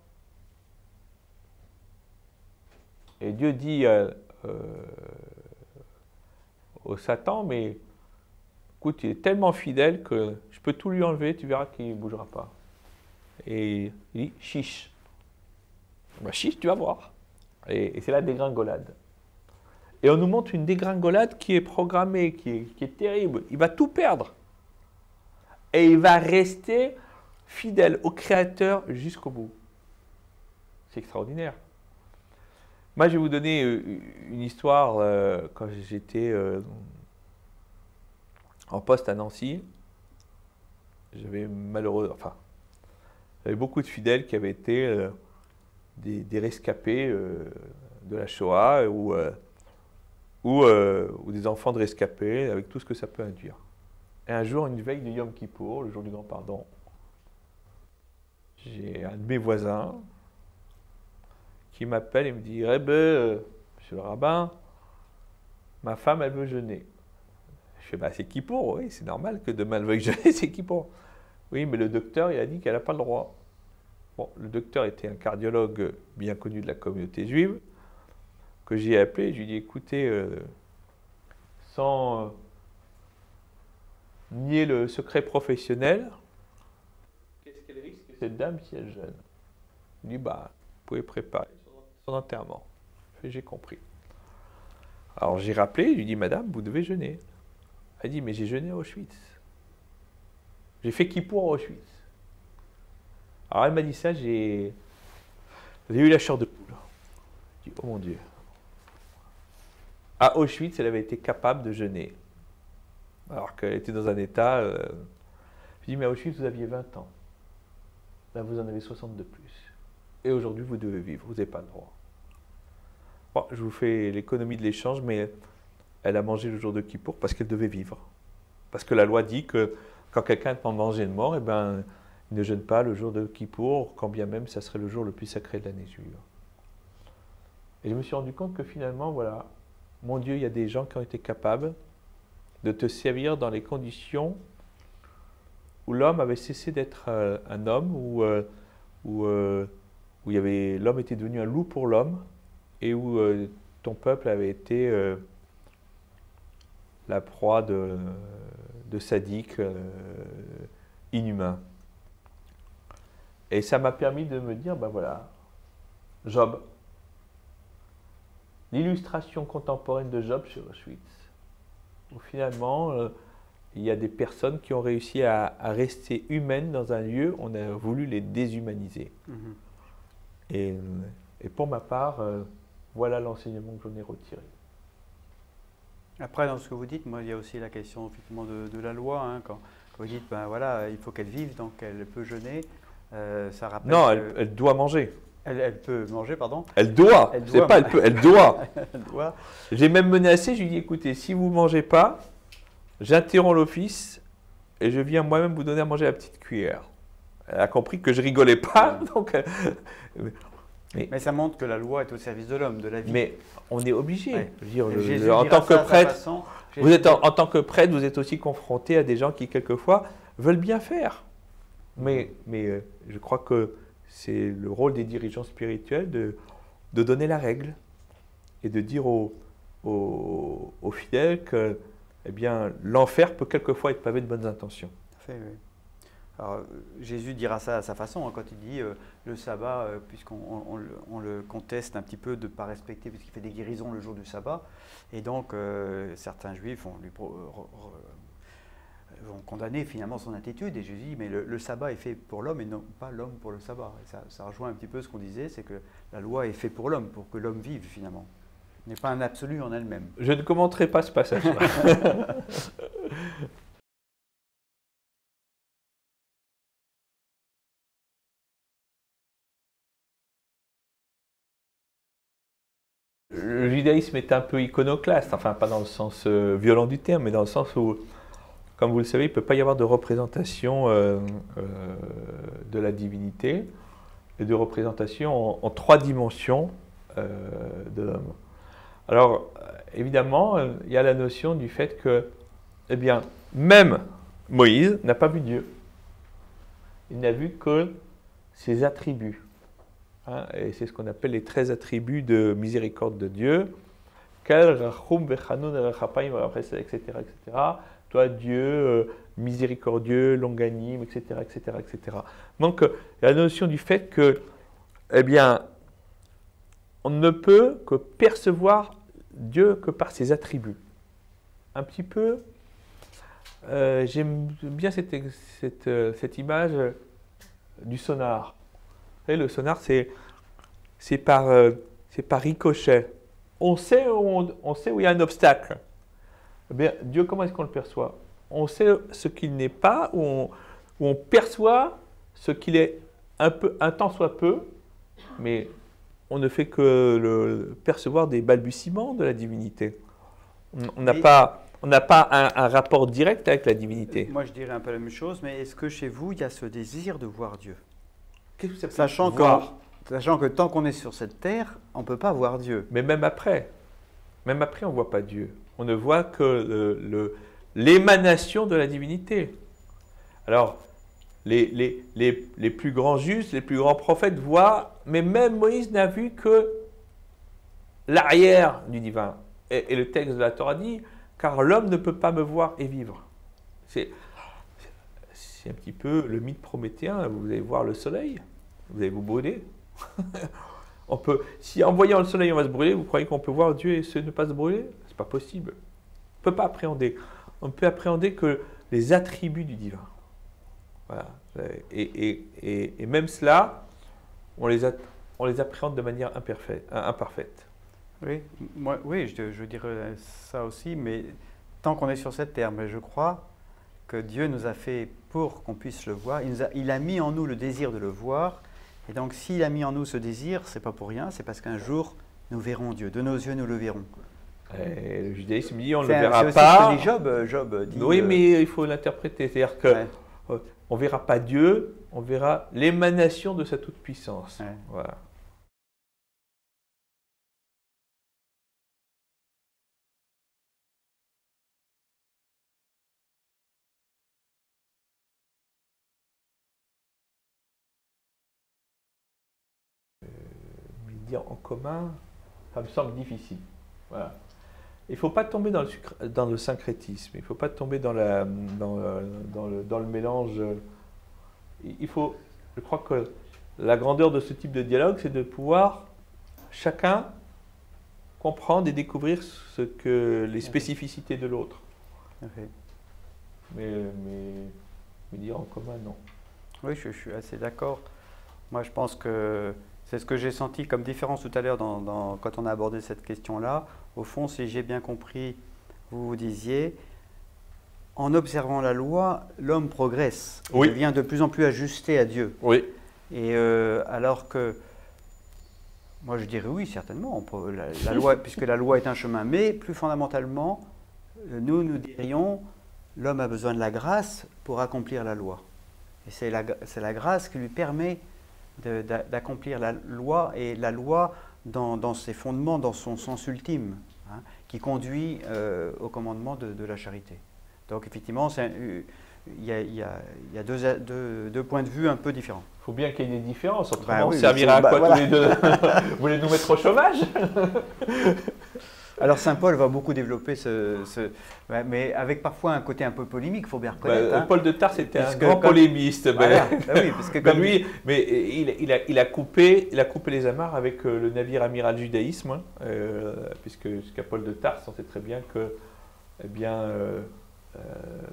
Et Dieu dit euh, euh, au Satan, mais écoute, il est tellement fidèle que je peux tout lui enlever, tu verras qu'il ne bougera pas. Et il dit, chiche. Bah, chiche, tu vas voir. Et, et c'est la dégringolade. Et on nous montre une dégringolade qui est programmée, qui est, qui est terrible. Il va tout perdre. Et il va rester fidèle au Créateur jusqu'au bout. C'est extraordinaire. Moi, je vais vous donner une histoire. Euh, quand j'étais euh, en poste à Nancy, j'avais malheureux, enfin, j'avais beaucoup de fidèles qui avaient été euh, des, des rescapés euh, de la Shoah ou, euh, ou, euh, ou des enfants de rescapés, avec tout ce que ça peut induire. Et un jour, une veille de Yom Kippour, le jour du grand pardon, j'ai un de mes voisins qui m'appelle et me dit « Rebbe, euh, monsieur le rabbin, ma femme, elle veut jeûner. » Je fais bah, « C'est Kippour, oui, c'est normal que demain elle veuille jeûner, c'est Kippour. » « Oui, mais le docteur, il a dit qu'elle n'a pas le droit. » Bon, le docteur était un cardiologue bien connu de la communauté juive, que j'ai appelé, je lui ai dit « Écoutez, euh, sans euh, nier le secret professionnel, qu'est-ce qu'elle risque cette dame si elle jeûne ?» Il dit « Bah, vous pouvez préparer son enterrement. » J'ai compris. Alors j'ai rappelé, je lui ai dit « Madame, vous devez jeûner. » Elle dit « Mais j'ai jeûné à Auschwitz. J'ai fait Kippour à Auschwitz. » Alors elle m'a dit ça, j'ai eu la chair de poule. J'ai dit « Oh mon Dieu. » À Auschwitz, elle avait été capable de jeûner. Alors qu'elle était dans un état... Euh... Je lui ai dit « Mais à Auschwitz, vous aviez vingt ans. Là, vous en avez soixante de plus. Et aujourd'hui, vous devez vivre. Vous n'avez pas le droit. » Bon, je vous fais l'économie de l'échange, mais elle a mangé le jour de Kippour parce qu'elle devait vivre. Parce que la loi dit que quand quelqu'un est en danger de mort, eh ben, il ne jeûne pas le jour de Kippour, quand bien même ça serait le jour le plus sacré de l'année juive. Et je me suis rendu compte que finalement, voilà, mon Dieu, il y a des gens qui ont été capables de te servir dans les conditions où l'homme avait cessé d'être euh, un homme, où, euh, où, euh, où il y avait, l'homme était devenu un loup pour l'homme, et où euh, ton peuple avait été euh, la proie de, de sadiques euh, inhumains. Et ça m'a permis de me dire, ben voilà, Job, l'illustration contemporaine de Job chez Auschwitz, où finalement, euh, il y a des personnes qui ont réussi à, à rester humaines dans un lieu, on a voulu les déshumaniser. Mmh. Et, et pour ma part, euh, voilà l'enseignement que j'en ai retiré. Après, dans ce que vous dites, moi, il y a aussi la question effectivement de, de la loi. Hein, quand, quand vous dites, ben voilà, il faut qu'elle vive, donc elle peut jeûner. Euh, ça rappelle. Non, que, elle, elle doit manger. Elle, elle peut manger, pardon. Elle doit. Elle doit. C'est pas, elle peut. Elle doit. Elle doit. J'ai même menacé. Je lui ai dit, écoutez, si vous ne mangez pas, j'interromps l'office et je viens moi-même vous donner à manger à la petite cuillère. Elle a compris que je rigolais pas, donc. Mais, mais ça montre que la loi est au service de l'homme, de la vie. Mais on est obligé. Ouais. Je veux dire, le, le, en tant que prêtre, façon, vous êtes en, en tant que prêtre, vous êtes aussi confronté à des gens qui quelquefois veulent bien faire. Mais, mais euh, je crois que c'est le rôle des dirigeants spirituels de, de donner la règle et de dire aux, aux, aux fidèles que eh bien, l'enfer peut quelquefois être pavé de bonnes intentions. Fait, oui. Alors, Jésus dira ça à sa façon, hein, quand il dit euh, le sabbat, euh, puisqu'on on, on, on le conteste un petit peu de ne pas respecter, puisqu'il fait des guérisons le jour du sabbat. Et donc, euh, certains juifs vont, lui pro, re, vont condamner finalement son attitude. Et Jésus dit, mais le, le sabbat est fait pour l'homme et non pas l'homme pour le sabbat. Et ça, ça rejoint un petit peu ce qu'on disait, c'est que la loi est faite pour l'homme, pour que l'homme vive finalement. Ce n'est pas un absolu en elle-même. Je ne commenterai pas ce passage-là. Le judaïsme est un peu iconoclaste, enfin pas dans le sens euh, violent du terme, mais dans le sens où comme vous le savez, il ne peut pas y avoir de représentation euh, euh, de la divinité et de représentation en, en trois dimensions euh, de l'homme. Alors, évidemment, il y a la notion du fait que, eh bien, même Moïse n'a pas vu Dieu. Il n'a vu que ses attributs. Hein, et c'est ce qu'on appelle les treize attributs de miséricorde de Dieu. et cetera, et cetera. Toi, Dieu, euh, miséricordieux, longanime, et cetera, et cetera, et cetera. Donc, euh, la notion du fait que, eh bien, on ne peut que percevoir Dieu que par ses attributs. Un petit peu, euh, j'aime bien cette, cette, cette image du sonar. Vous savez, le sonar, c'est, c'est, par, euh, c'est par ricochet. On sait, où on, on sait où il y a un obstacle. Eh bien, Dieu, comment est-ce qu'on le perçoit? On sait ce qu'il n'est pas, ou on, où on perçoit ce qu'il est un, peu, un tant soit peu, mais on ne fait que le, percevoir des balbutiements de la divinité. On n'a pas, on n'a pas un, un rapport direct avec la divinité. Moi, je dirais un peu la même chose, mais est-ce que chez vous, il y a ce désir de voir Dieu? Qu'est-ce que ça peut sachant, voir que, sachant que tant qu'on est sur cette terre, on ne peut pas voir Dieu. Mais même après, même après, on ne voit pas Dieu. On ne voit que le, le, l'émanation de la divinité. Alors, les, les, les, les plus grands justes, les plus grands prophètes voient, mais même Moïse n'a vu que l'arrière du divin. Et, et le texte de la Torah dit, car l'homme ne peut pas me voir et vivre. C'est, c'est un petit peu le mythe prométhéen. Vous allez voir le soleil, vous allez vous brûler. On peut, si en voyant le soleil on va se brûler, vous croyez qu'on peut voir Dieu et ne pas se brûler? C'est pas possible. On ne peut pas appréhender. On ne peut appréhender que les attributs du divin. Voilà. Et, et, et, et même cela, on les, a, on les appréhende de manière imparfaite. imparfaite. Oui, moi, oui je, je dirais ça aussi, mais tant qu'on est sur cette terre, mais je crois que Dieu nous a fait pour qu'on puisse le voir. Il, nous a, il a mis en nous le désir de le voir. Et donc, s'il a mis en nous ce désir, ce n'est pas pour rien, c'est parce qu'un jour, nous verrons Dieu. De nos yeux, nous le verrons. Et le judaïsme dit on ne le verra c'est pas. C'est aussi ce que dit Job, Job dit, oui, euh... mais il faut l'interpréter. C'est-à-dire qu'on ouais. ne verra pas Dieu, on verra l'émanation de sa toute-puissance. Ouais. Voilà. En commun, ça me semble difficile. Voilà. Il ne faut pas tomber dans le, dans le syncrétisme, il ne faut pas tomber dans, la, dans, dans, le, dans le mélange. Il faut, je crois que la grandeur de ce type de dialogue, c'est de pouvoir chacun comprendre et découvrir ce que, les spécificités de l'autre. Okay. Mais, mais, mais dire en commun, non. Oui, je, je suis assez d'accord. Moi, je pense que c'est ce que j'ai senti comme différence tout à l'heure dans, dans, quand on a abordé cette question-là. Au fond, si j'ai bien compris, vous vous disiez, en observant la loi, l'homme progresse. Il oui. devient de plus en plus ajusté à Dieu. Oui. Et euh, alors que, moi je dirais oui, certainement, on peut, la, la loi, puisque la loi est un chemin, mais plus fondamentalement, nous, nous dirions, l'homme a besoin de la grâce pour accomplir la loi. Et c'est la, c'est la grâce qui lui permet De, d'accomplir la loi, et la loi dans, dans ses fondements, dans son sens ultime, hein, qui conduit euh, au commandement de, de la charité. Donc effectivement, il y a, y a, y a deux, deux, deux points de vue un peu différents. Il faut bien qu'il y ait des différences, autrement bah on oui, servira à bah, quoi voilà. tous les deux? Vous voulez nous mettre au chômage? Alors Saint Paul va beaucoup développer ce, ce ouais, mais avec parfois un côté un peu polémique, il faut bien reconnaître. Bah, hein. Paul de Tarse était un que grand comme, polémiste. Voilà, bah oui, parce que comme lui, mais il, il, a, il, a coupé, il a coupé les amarres avec le navire amiral judaïsme, hein, euh, puisque jusqu'à Paul de Tarse, on sait très bien que, eh bien, euh, euh,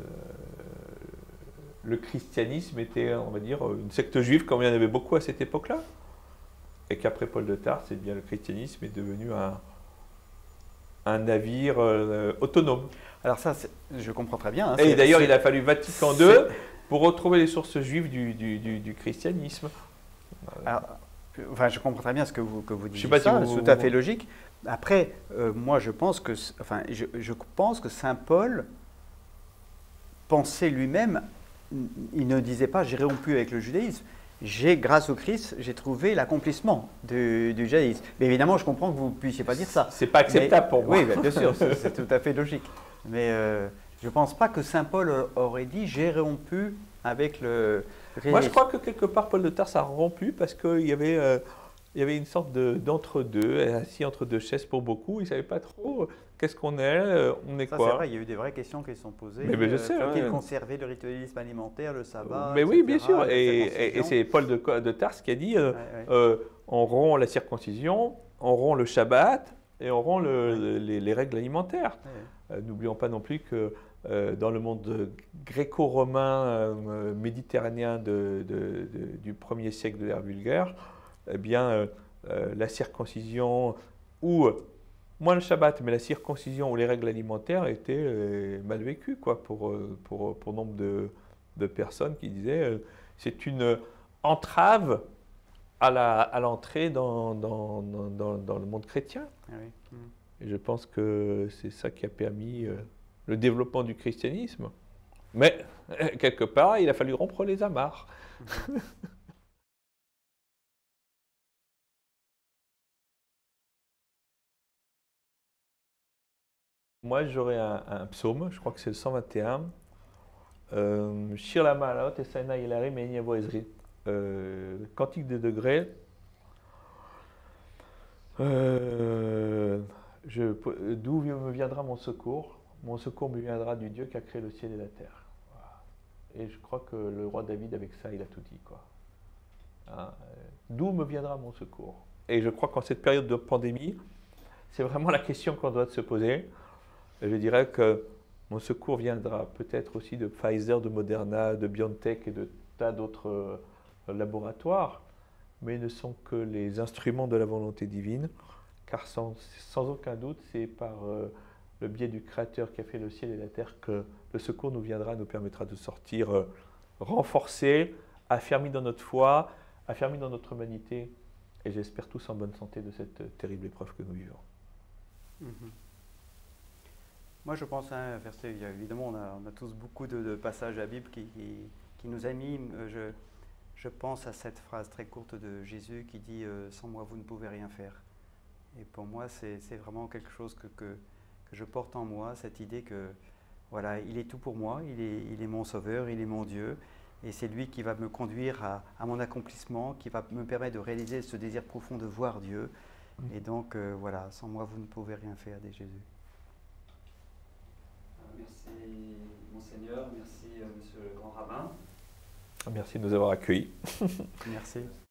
le christianisme était, on va dire, une secte juive, comme il y en avait beaucoup à cette époque-là, et qu'après Paul de Tarse, eh bien, le christianisme est devenu un un navire euh, autonome. Alors ça, je comprends très bien. Hein, et d'ailleurs, il a fallu Vatican deux pour retrouver les sources juives du, du, du, du christianisme. Alors, enfin, je comprends très bien ce que vous, que vous dites. Je sais pas ça, si vous, c'est tout à fait logique. Après, euh, moi, je pense que, enfin, je, je pense que Saint Paul pensait lui-même, il ne disait pas « j'ai rompu avec le judaïsme ». J'ai, grâce au Christ, j'ai trouvé l'accomplissement du, du judaïsme. Mais évidemment, je comprends que vous ne puissiez pas dire ça. C'est pas acceptable mais, pour moi. Oui, bien sûr, c'est tout à fait logique. Mais euh, je ne pense pas que saint Paul aurait dit « j'ai rompu avec le judaïsme ». Moi, je crois que quelque part, Paul de Tarse a rompu parce qu'il y avait, euh, il y avait une sorte d'entre-deux, assis entre deux chaises pour beaucoup. Il ne savait pas trop euh, qu'est-ce qu'on est, euh, on est ça, quoi. C'est vrai, il y a eu des vraies questions qui se sont posées. Mais, mais je sais. Faut-il Ouais. conserver le ritualisme alimentaire, le sabbat, Mais et cetera, oui, bien sûr. la Et, et, circoncision. et c'est Paul de, de Tarse qui a dit euh, Ouais, ouais. euh, on rompt la circoncision, on rompt le Shabbat et on rompt le, Ouais. le, les, les règles alimentaires. Ouais. Euh, N'oublions pas non plus que euh, dans le monde gréco-romain euh, méditerranéen de, de, de, du premier siècle de l'ère vulgaire, eh bien, euh, euh, la circoncision ou moins le Shabbat, mais la circoncision ou les règles alimentaires étaient euh, mal vécues quoi, pour, pour, pour nombre de, de personnes qui disaient euh, c'est une entrave à l'entrée à dans, dans, dans, dans le monde chrétien. Ah oui. Mmh. Et je pense que c'est ça qui a permis euh, le développement du christianisme. Mais, quelque part, il a fallu rompre les amarres. Mmh. Moi, j'aurais un, un psaume, je crois que c'est le cent vingt et un. Euh, Shir la Ma'alot et Saina Yelari Meini Avo Ezri. Euh, Cantique des degrés. Euh, D'où me viendra mon secours? Mon secours me viendra du Dieu qui a créé le ciel et la terre. Voilà. Et je crois que le roi David, avec ça, il a tout dit, quoi. Hein, d'où me viendra mon secours? Et je crois qu'en cette période de pandémie, c'est vraiment la question qu'on doit se poser. Et je dirais que mon secours viendra peut-être aussi de Pfizer, de Moderna, de BioNTech et de tas d'autres euh, laboratoires, mais ne sont que les instruments de la volonté divine, car sans, sans aucun doute, c'est par euh, le biais du Créateur qui a fait le ciel et la terre que le secours nous viendra, nous permettra de sortir euh, renforcés, affermis dans notre foi, affermis dans notre humanité, et j'espère tous en bonne santé de cette euh, terrible épreuve que nous vivons. Mmh. Moi, je pense à un verset, évidemment, on a, on a tous beaucoup de, de passages à la Bible qui, qui, qui nous animent. Je, je pense à cette phrase très courte de Jésus qui dit euh, « Sans moi, vous ne pouvez rien faire ». Et pour moi, c'est vraiment quelque chose que, que, que je porte en moi, cette idée que, voilà, il est tout pour moi, il est, il est mon sauveur, il est mon Dieu, et c'est lui qui va me conduire à, à mon accomplissement, qui va me permettre de réaliser ce désir profond de voir Dieu. Et donc, euh, voilà, sans moi, vous ne pouvez rien faire, dit Jésus. Merci Monseigneur, merci euh, Monsieur le Grand Rabbin. Merci de nous avoir accueillis. Merci.